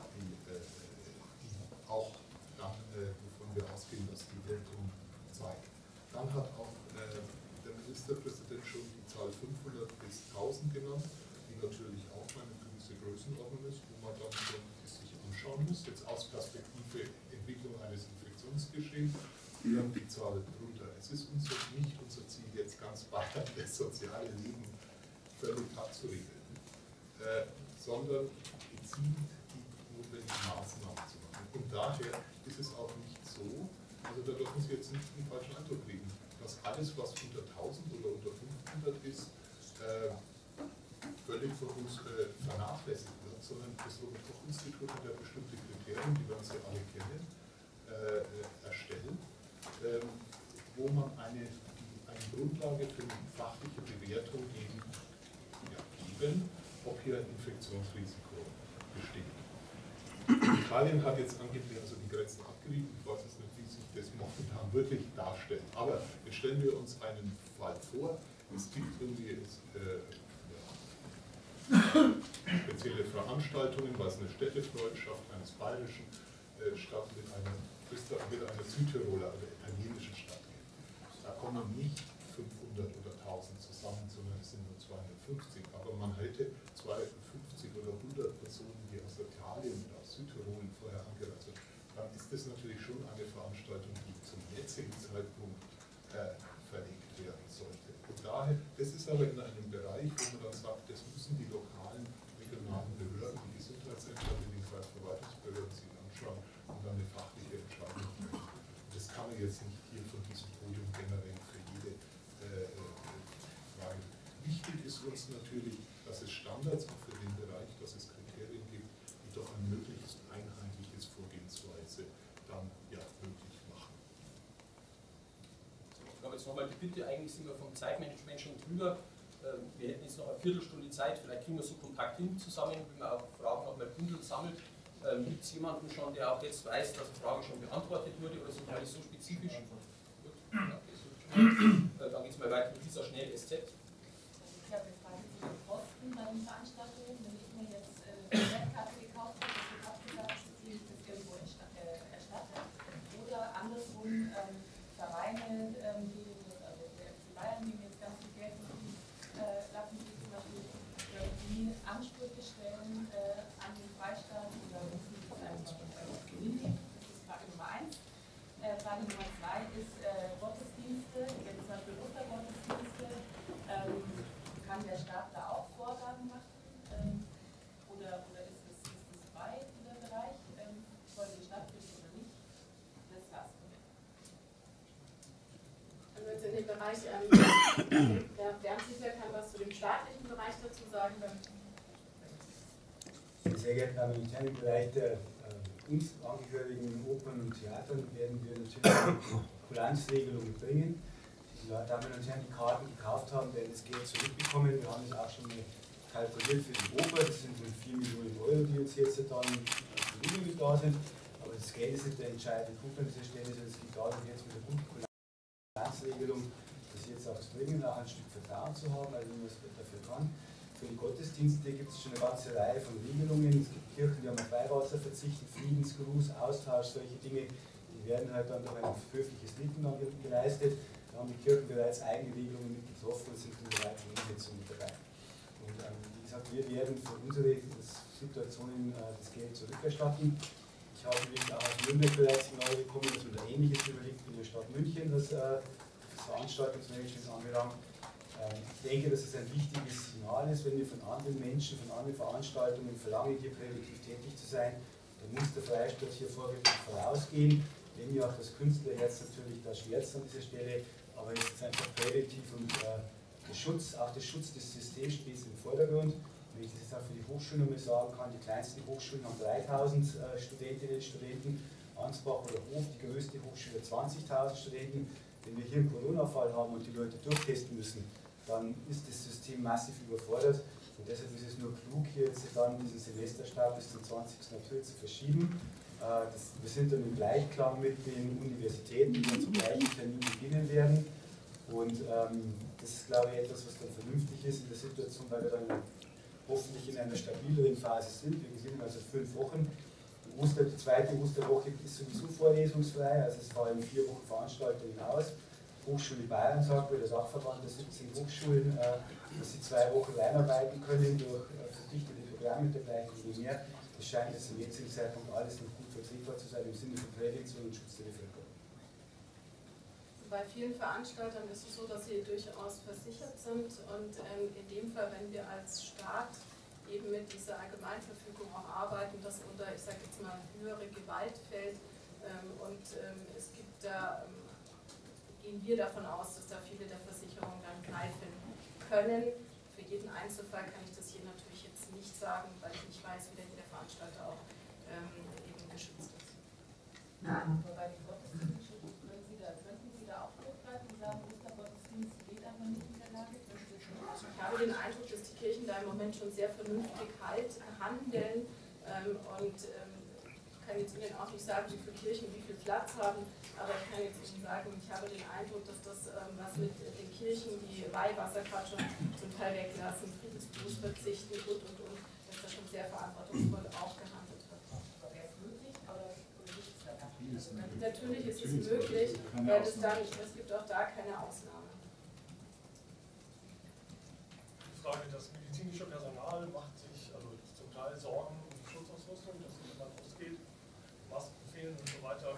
die auch dann, wovon wir ausgehen, dass die Wirkung zeigt. Dann hat auch der Ministerpräsident schon die Zahl 500 bis 1000 genannt, die natürlich auch eine gewisse Größenordnung ist, wo man dann schon sich anschauen muss, jetzt aus Perspektive Entwicklung eines Infektionsgeschehens, dann die Zahl drunter. Es ist nicht unser Ziel, jetzt ganz Bayern das soziale Leben völlig abzuregeln, sondern gezielt die notwendigen Maßnahmen zu machen. Und daher ist es auch nicht so, also da dürfen Sie jetzt nicht den falschen Eindruck kriegen, dass alles, was unter 1000 oder unter 500 ist, völlig von uns vernachlässigt wird, sondern das Robert-Koch-Institut hat ja bestimmte Kriterien, die werden Sie alle kennen, erstellen, wo man eine Grundlage für eine fachliche Bewertung geben, ob hier ein Infektionsrisiko besteht. Italien hat jetzt angeblich also die Grenzen abgerieben, ich weiß jetzt nicht, wie sich das momentan wirklich darstellt, aber jetzt stellen wir uns einen Fall vor, es gibt irgendwie spezielle Veranstaltungen, was eine Städtefreundschaft eines bayerischen Stadt mit einer Südtiroler oder italienischen Stadt gibt. Da kommen nicht 500 oder 1000 zusammen, sondern es sind nur 250. Aber man hätte 250 oder 100 Personen, die aus Italien oder aus Südtirol vorher angereist sind. Dann ist das natürlich schon eine Veranstaltung, die zum jetzigen Zeitpunkt verlegt werden sollte. Und daher, das ist aber in einem Bereich, wo man dann sagt, das müssen die lokalen, regionalen Behörden, die Gesundheitsämter, die Kreisverwaltungsbehörden sich anschauen und dann eine fachliche Entscheidung treffen. Das kann man jetzt nicht hier von diesem Podium generell für jede Frage. Wichtig ist uns natürlich, dass es Standards auch für den Bereich, dass es Kriterien gibt, die doch ein möglichst einheitliches Vorgehensweise dann ja möglich machen. Ich habe jetzt nochmal die Bitte, eigentlich sind wir vom Zeitmanagement schon drüber. Wir hätten jetzt noch eine Viertelstunde Zeit, vielleicht kriegen wir so kompakt hin zusammen, wenn man auch Fragen nochmal bündelt, sammelt. Gibt es jemanden schon, der auch jetzt weiß, dass eine Frage schon beantwortet wurde oder sind alle so spezifisch? Gut. Ja, dann geht es mal weiter mit dieser schnell SZ. Ich habe eine Frage zu den Kosten bei den Veranstaltungen. Wenn ich mir jetzt eine Konzertkarte gekauft habe, das wird abgesagt, kriege ich das irgendwo erstattet. Oder andersrum, Vereine, die der FC Bayern, die mir jetzt ganz viel Geld lassen, die zum Beispiel die Ansprüche stellen an den Freistaat oder müssen die das einfach genehmigen. Das ist Frage Nummer 1. Frage Nummer 2 ist Gottesdienste, jetzt zum Beispiel Ostergottesdienste. Kann der Staat da auch Vorgaben machen? Oder ist es frei, dieser Bereich? Soll die stattfinden oder nicht? Das war's. Also jetzt in dem Bereich, der Bernd kann was zu dem staatlichen Bereich dazu sagen. Sehr geehrte Damen und Herren, im Bereich der uns angehörigen Opern und Theatern werden wir natürlich eine Kulanzregelung bringen. Die Damen und Herren, die Karten gekauft haben, werden das Geld zurückbekommen. Wir haben es auch schon mal kalkuliert für die Oper. Das sind rund 4 Millionen Euro, die jetzt dann da sind. Aber das Geld ist nicht der entscheidende Punkt an dieser Stelle, sondern es geht darum, jetzt mit der guten Kulanzregelung, dass jetzt auch zu bringen, auch ein Stück Vertrauen zu haben, also wie man es dafür kann. Für die Gottesdienste gibt es schon eine ganze Reihe von Regelungen. Es gibt Kirchen, die haben auf Weihwasser verzichtet, Friedensgruß, Austausch, solche Dinge, die werden halt dann durch ein höfliches Miteinander geleistet. Da haben die Kirchen bereits eigene Regelungen mit getroffen und sind bereits in der Umsetzung mit dabei. Und wie gesagt, wir werden für unsere Situationen das Geld zurückerstatten. Ich habe übrigens auch aus Nürnberg bereits Signale bekommen, dass man da Ähnliches überlegt wie in der Stadt München, was das Veranstaltungsmanagement anbelangt. Ich denke, dass es ein wichtiges Signal ist, wenn wir von anderen Menschen, von anderen Veranstaltungen verlangen, hier präventiv tätig zu sein, dann muss der Freistaat hier vorbildlich vorausgehen. Wenn ja auch das Künstlerherz natürlich da schmerzt an dieser Stelle, aber es ist einfach präventiv und auch der Schutz des Systems steht im Vordergrund. Wenn ich das jetzt auch für die Hochschulen einmal sagen kann, die kleinsten Hochschulen haben 3000 Studentinnen und Studenten, Ansbach oder Hof, die größte Hochschule, 20.000 Studenten. Wenn wir hier einen Corona-Fall haben und die Leute durchtesten müssen, dann ist das System massiv überfordert. Und deshalb ist es nur klug, hier jetzt dann diesen Semesterstart bis zum 20. April zu verschieben. Wir sind dann im Gleichklang mit den Universitäten, die dann zum gleichen Termin beginnen werden. Und das ist, glaube ich, etwas, was dann vernünftig ist in der Situation, weil wir dann hoffentlich in einer stabileren Phase sind. Wir sind also 5 Wochen. Die zweite Osterwoche ist sowieso vorlesungsfrei, also es fallen 4 Wochen Veranstaltungen aus. Hochschule Bayern sagt, bei der Dachverband der 17 Hochschulen, dass sie 2 Wochen reinarbeiten können durch verdichtete Programme dergleichen wie mehr. Das scheint jetzt zum jetzigen Zeitpunkt alles noch gut vertretbar zu sein im Sinne von Prävention und Schutz der Bevölkerung. Bei vielen Veranstaltern ist es so, dass sie durchaus versichert sind und in dem Fall, wenn wir als Staat eben mit dieser Allgemeinverfügung auch arbeiten, das unter, ich sage jetzt mal, höhere Gewalt fällt und es gibt da, gehen wir davon aus, dass da viele der Versicherungen dann greifen können. Für jeden Einzelfall kann ich das hier natürlich jetzt nicht sagen, weil ich nicht weiß, wie der Veranstalter auch eben geschützt ist. Aber bei den Gottesdiensten könnten Sie da auch durchgreifen und sagen, Ostergottesdienst geht aber nicht in der Lage? Ich habe den Eindruck, dass die Kirchen da im Moment schon sehr vernünftig handeln und ich kann jetzt Ihnen auch nicht sagen, wie viele Kirchen wie viel Platz haben, aber ich kann jetzt Ihnen sagen, ich habe den Eindruck, dass das, was mit den Kirchen, die Weihwasser gerade schon zum Teil weglassen, Friedensgruß verzichten und, dass da schon sehr verantwortungsvoll auch gehandelt wird. Aber wäre es möglich oder nicht? Natürlich ist es möglich, weil es gibt auch da keine Ausnahme. Frage, das medizinische Personal macht sich also zum Teil Sorgen um die Schutzausrüstung, dass jemand ausgeht, Masken fehlen und so weiter.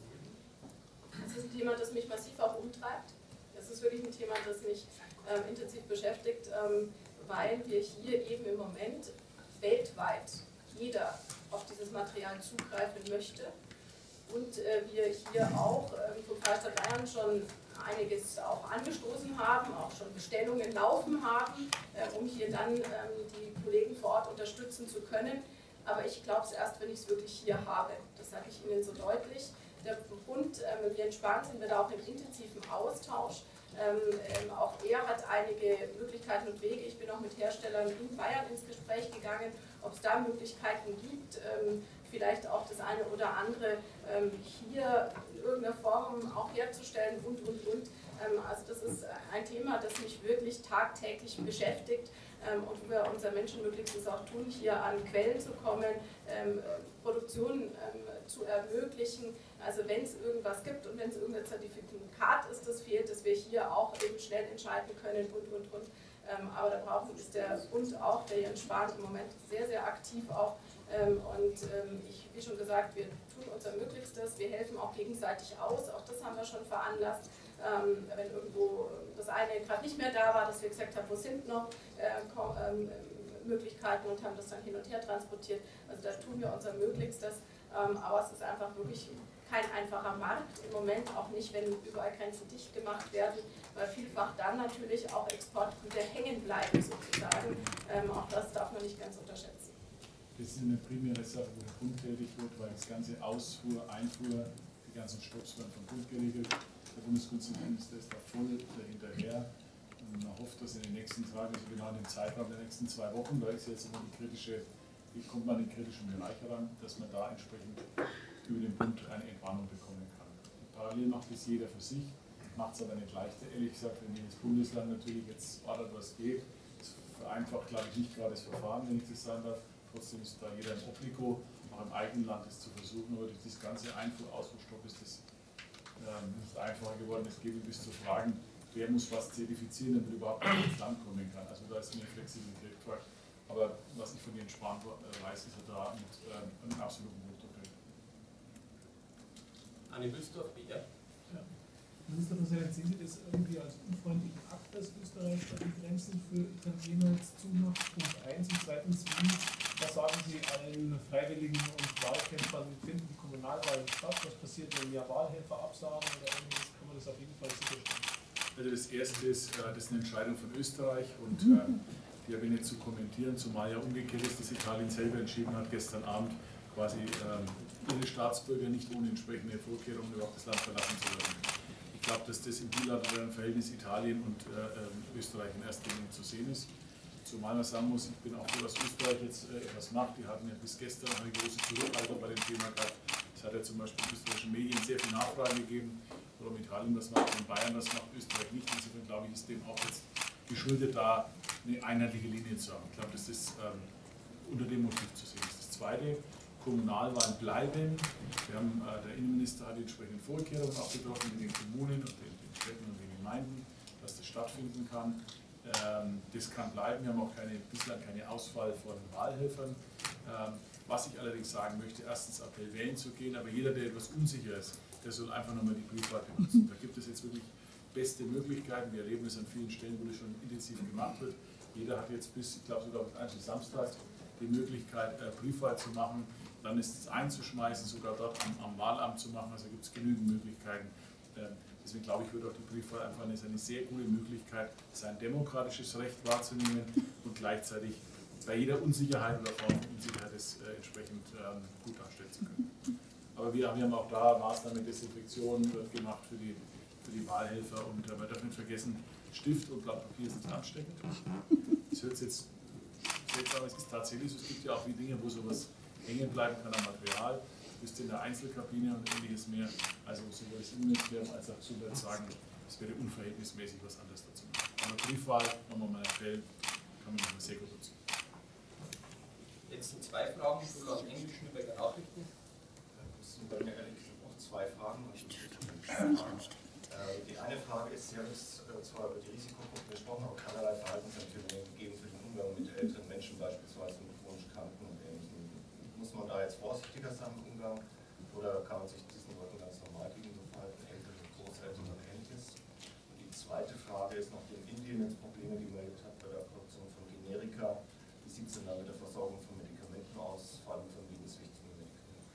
Das ist ein Thema, das mich massiv auch umtreibt. Das ist wirklich ein Thema, das mich intensiv beschäftigt, weil wir hier eben im Moment weltweit jeder auf dieses Material zugreifen möchte und wir hier auch vom Freistaat Bayern schon einiges auch angestoßen haben, auch schon Bestellungen laufen haben, um hier dann die Kollegen vor Ort unterstützen zu können. Aber ich glaube es erst, wenn ich es wirklich hier habe. Das sage ich Ihnen so deutlich. Der Bund, Jens Spahn, sind wir da auch im intensiven Austausch. Auch er hat einige Möglichkeiten und Wege. Ich bin auch mit Herstellern in Bayern ins Gespräch gegangen, ob es da Möglichkeiten gibt, vielleicht auch das eine oder andere hier in irgendeiner Form auch herzustellen und. Also das ist ein Thema, das mich wirklich tagtäglich beschäftigt und wo wir unser Menschenmöglichstes auch tun, hier an Quellen zu kommen, Produktion zu ermöglichen. Also wenn es irgendwas gibt und wenn es irgendein Zertifikat ist, das fehlt, dass wir hier auch eben schnell entscheiden können und. Aber da ist der Bund auch, der Jens Spahn im Moment sehr, sehr aktiv auch. Wie schon gesagt, wir tun unser Möglichstes, wir helfen auch gegenseitig aus, auch das haben wir schon veranlasst. Wenn irgendwo das eine gerade nicht mehr da war, dass wir gesagt haben, wo sind noch Möglichkeiten und haben das dann hin und her transportiert. Also da tun wir unser Möglichstes, aber es ist einfach wirklich kein einfacher Markt im Moment, auch nicht, wenn überall Grenzen dicht gemacht werden, weil vielfach dann natürlich auch Exportgüter hängen bleiben sozusagen. Auch das darf man nicht ganz unterschätzen. Das ist eine primäre Sache, wo der Bund tätig wird, weil das ganze Ausfuhr, Einfuhr, die ganzen Stopps werden vom Bund geregelt. Der Bundeskunstminister ist da voll dahinterher. Und man hofft, dass in den nächsten Tagen, also genau in dem Zeitraum der nächsten 2 Wochen, da ist jetzt immer die kritische wie kommt man in den kritischen Bereich heran, dass man da entsprechend über den Bund eine Entwarnung bekommen kann. Parallel macht es jeder für sich, macht es aber nicht leichter. Ehrlich gesagt, wenn jedes Bundesland natürlich jetzt ordnet, was geht, das vereinfacht, glaube ich, nicht gerade das Verfahren, wenn ich das sagen darf. Trotzdem ist da jeder im Obligo, auch im eigenen Land das zu versuchen, aber durch das ganze Einfuhr-Ausfuhrstopp ist das nicht einfacher geworden. Es geht bis zu Fragen, wer muss was zertifizieren, damit überhaupt ins Land kommen kann. Also da ist eine Flexibilität gefragt. Aber was ich von Ihnen sparen weiß, ist da mit einem absoluten Wohltopel. Anni Büstorf, BR. Ja. Ministerpräsident, sehen Sie das irgendwie als unfreundlichen Akt, dass Österreich die Grenzen für Italiener jetzt zumacht? Punkt 1. Und zweitens, was sagen Sie allen Freiwilligen und Wahlkämpfern, finden die Kommunalwahlen statt? Was passiert, wenn wir Wahlhelfer absagen oder ähnliches? Kann man das auf jeden Fall sicherstellen? Also das erste ist, das ist eine Entscheidung von Österreich und die habe ich nicht zu kommentieren, zumal ja umgekehrt ist, dass Italien selber entschieden hat, gestern Abend quasi ihre Staatsbürger nicht ohne entsprechende Vorkehrungen überhaupt das Land verlassen zu lassen. Ich glaube, dass das im bilateralen Verhältnis Italien und Österreich in erster Linie zu sehen ist. Zumal man sagen muss, ich bin auch froh, dass Österreich jetzt etwas macht. Die hatten ja bis gestern eine große Zurückhaltung bei dem Thema gehabt. Es hat ja zum Beispiel in österreichischen Medien sehr viel Nachfrage gegeben, warum Italien das macht und Bayern das macht, Österreich nicht. Insofern glaube ich, ist dem auch jetzt geschuldet, da eine einheitliche Linie zu haben. Ich glaube, das ist unter dem Motiv zu sehen. Das Zweite, Kommunalwahlen bleiben. Der Innenminister hat die entsprechenden Vorkehrungen auch getroffen mit den Kommunen und den Städten und den Gemeinden, dass das stattfinden kann. Das kann bleiben. Wir haben auch bislang keine Auswahl von Wahlhelfern. Was ich allerdings sagen möchte, erstens Appell wählen zu gehen, aber jeder, der etwas unsicher ist, der soll einfach nochmal die Briefwahl benutzen. Da gibt es jetzt wirklich beste Möglichkeiten. Wir erleben es an vielen Stellen, wo das schon intensiv gemacht wird. Jeder hat jetzt bis, ich glaube sogar bis einschließlich Samstag, die Möglichkeit, Briefwahl zu machen. Dann ist es einzuschmeißen, sogar dort am Wahlamt zu machen. Also gibt es genügend Möglichkeiten. Deswegen glaube ich, wird auch die Briefwahl einfach eine sehr gute Möglichkeit, sein demokratisches Recht wahrzunehmen und gleichzeitig bei jeder Unsicherheit oder Form von Unsicherheit es entsprechend gut darstellen zu können. Aber wir haben auch da Maßnahmen, Desinfektion wird gemacht für die Wahlhelfer und man darf nicht vergessen, Stift und Blatt Papier sind ansteckend. Das hört jetzt seltsam, aber es ist tatsächlich so, es gibt ja auch wie Dinge, wo sowas hängen bleiben kann am Material. Du bist in der Einzelkabine und ähnliches mehr. Also sowohl das Innenministerium als auch Gesundheit sagen, es wäre unverhältnismäßig was anderes dazu machen. Aber Briefwahl, nochmal mal Appell, kann man sehr gut nutzen. Jetzt sind zwei Fragen, sowohl auf Englisch wie bei den Nachrichten. Das sind bei mir ehrlich gesagt noch zwei Fragen. Die eine Frage ist, Sie haben jetzt zwar über die Risikogruppen gesprochen, aber keinerlei Verhaltensempfehlungen gegeben für den Umgang mit älteren Menschen, beispielsweise mit chronisch Kranken und Ähnlichem. Muss man da jetzt vorsichtiger sein im Umgang oder kann man sich diesen Leuten ganz normal gegenüber verhalten, Eltern, Großeltern und Ähnliches? Und die zweite Frage ist, nachdem Indien jetzt Probleme gemeldet hat bei der Produktion von Generika, wie sieht es denn da mit der Versorgung von Medikamenten aus, vor allem von lebenswichtigen Medikamenten?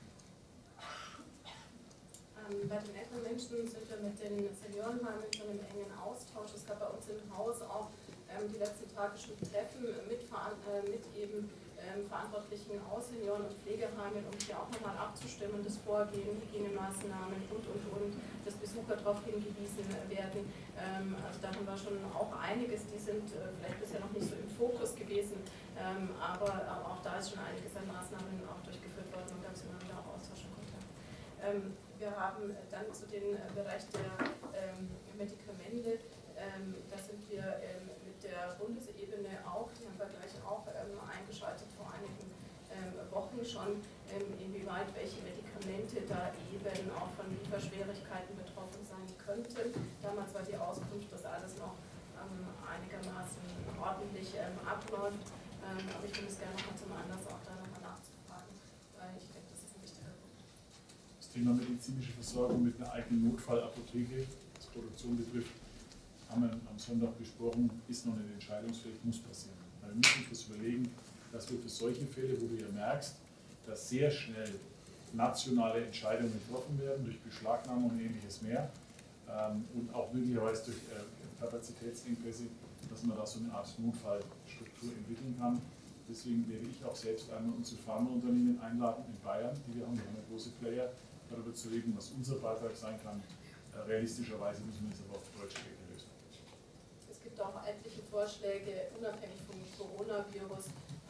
Bei den älteren Menschen sind wir mit den Seniorenheimen schon im engen Austausch. Es gab bei uns im Haus auch die letzten Tage schon Treffen mit eben Verantwortlichen aus Senioren- und Pflegeheimen, um hier auch nochmal abzustimmen, das Vorgehen, Hygienemaßnahmen und, dass Besucher darauf hingewiesen werden. Also da haben wir schon auch einiges, die sind vielleicht bisher noch nicht so im Fokus gewesen, aber auch da ist schon einiges an Maßnahmen auch durchgeführt worden und da sind wir wieder auch Austausch und Kontakt. Wir haben dann zu dem Bereich der Medikamente, da sind wir mit der Bundesebene auch, die haben wir gleich auch eingeschaltet vor einigen Wochen schon, inwieweit welche Medikamente da eben auch von Lieferschwierigkeiten betroffen sein könnten. Damals war die Auskunft, dass alles noch einigermaßen ordentlich abläuft, aber ich finde es gerne nochmal zum Anlass, auch da nochmal nachzufragen, weil ich denke, das ist ein wichtiger Punkt. Das Thema medizinische Versorgung mit einer eigenen Notfallapotheke, was Produktion betrifft, haben wir am Sonntag besprochen, ist noch nicht entscheidungsfähig, muss passieren. Weil wir müssen uns überlegen, dass wir für solche Fälle, wo du ja merkst, dass sehr schnell nationale Entscheidungen getroffen werden, durch Beschlagnahmung und ähnliches mehr, und auch möglicherweise durch Kapazitätsengpässe, dass man da so eine Art Notfallstruktur entwickeln kann. Deswegen werde ich auch selbst einmal unsere Pharmaunternehmen einladen in Bayern, die wir haben ja große Player, darüber zu reden, was unser Beitrag sein kann. Realistischerweise müssen wir es aber auf deutsche Wege lösen. Es gibt auch etliche Vorschläge, unabhängig vom Coronavirus,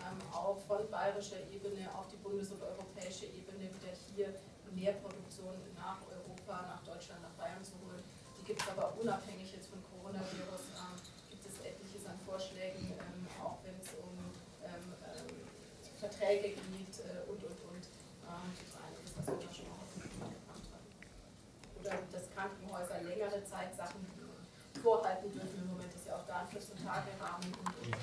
von bayerischer Ebene auf die Bundes- und europäische Ebene wieder hier mehr Produktion nach Europa, nach Deutschland, nach Bayern zu holen. Die gibt es aber unabhängig jetzt von Coronavirus, gibt es etliches an Vorschlägen, auch wenn es um Verträge geht und. Das ist einiges, was wir da schon auch auf den Weg gebracht haben. Oder dass Krankenhäuser längere Zeit Sachen vorhalten dürfen. Im Moment ist ja auch da ein 14-Tage-Rahmen und.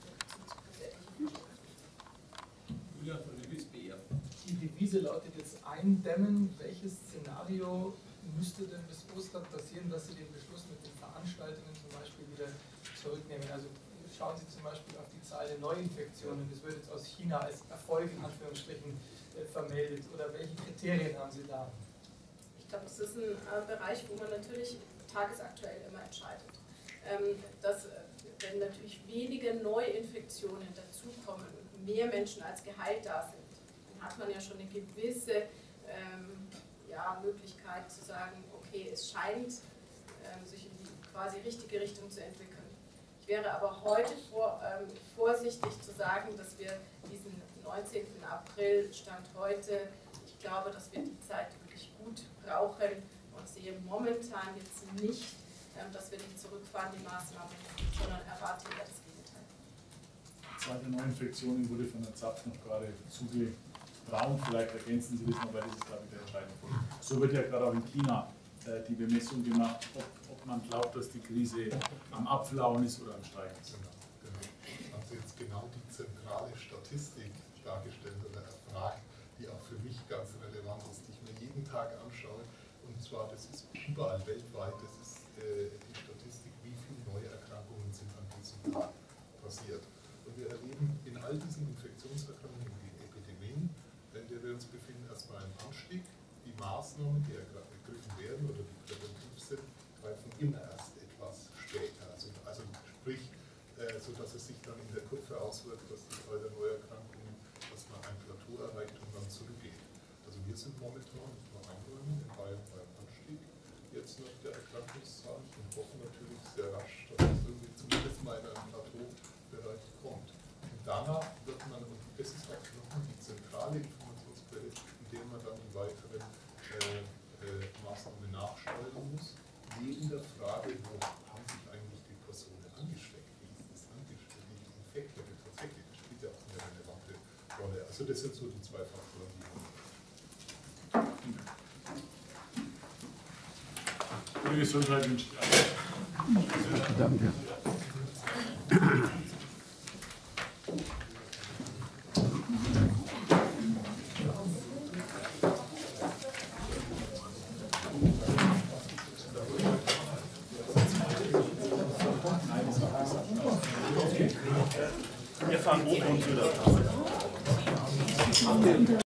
Julian von der USBR. Die Devise lautet jetzt eindämmen. Welches Szenario müsste denn bis Ostern passieren, dass Sie den Beschluss mit den Veranstaltungen zum Beispiel wieder zurücknehmen? Also schauen Sie zum Beispiel auf die Zahl der Neuinfektionen. Das wird jetzt aus China als Erfolg in Anführungsstrichen vermeldet. Oder welche Kriterien haben Sie da? Ich glaube, das ist ein Bereich, wo man natürlich tagesaktuell immer entscheidet. Wenn natürlich weniger Neuinfektionen dazukommen und mehr Menschen als geheilt da sind, dann hat man ja schon eine gewisse Möglichkeit zu sagen, okay, es scheint sich in die quasi richtige Richtung zu entwickeln. Ich wäre aber heute vorsichtig zu sagen, dass wir diesen 19. April Stand heute, ich glaube, dass wir die Zeit wirklich gut brauchen und sehe momentan jetzt nicht, dass wir nicht zurückfahren, die Maßnahmen, sondern erwarte eher das Gegenteil. Die Zahl der Neuinfektionen wurde von der ZAPF noch gerade zugeraumt. Vielleicht ergänzen Sie das noch, weil das ist, glaube ich, der entscheidende Punkt. So wird ja gerade auch in China die Bemessung gemacht, ob man glaubt, dass die Krise am Abflauen ist oder am Steigen ist. Genau. Haben Sie jetzt genau die zentrale Statistik dargestellt oder erfragt, die auch für mich ganz relevant ist, die ich mir jeden Tag anschaue. Und zwar, das ist überall weltweit, das ist die Statistik, wie viele Neuerkrankungen sind an diesem Tag passiert. Und wir erleben in all diesen Infektionserkrankungen, die Epidemien, in der wir uns befinden, erstmal einen Anstieg. Die Maßnahmen, die ergriffen werden oder die präventiv sind, greifen immer erst etwas später. Also sprich, sodass es sich dann in der Kurve auswirkt, dass die Zahl der Neuerkrankungen erstmal ein Plateau erreicht und dann zurückgeht. Also wir sind momentan noch einräumen in Bayern beim Anstieg jetzt nach der Erkrankungszahl und hoffen natürlich sehr rasch, dass es irgendwie zumindest mal in einen Plateaubereich kommt. Und danach wird man, und das ist auch nochmal die zentrale Informationsquelle, in der man dann die weiteren Maßnahmen nachsteuern muss, neben der Frage, wo haben sich eigentlich die Personen angesteckt, wie ist das angesteckt, wie die Infektlevel tatsächlich, das spielt ja auch eine relevante Rolle. Also das sind so die zwei Faktoren, die man Gute Gesundheit wünscht alle. Danke. Wir fahren oben und wieder.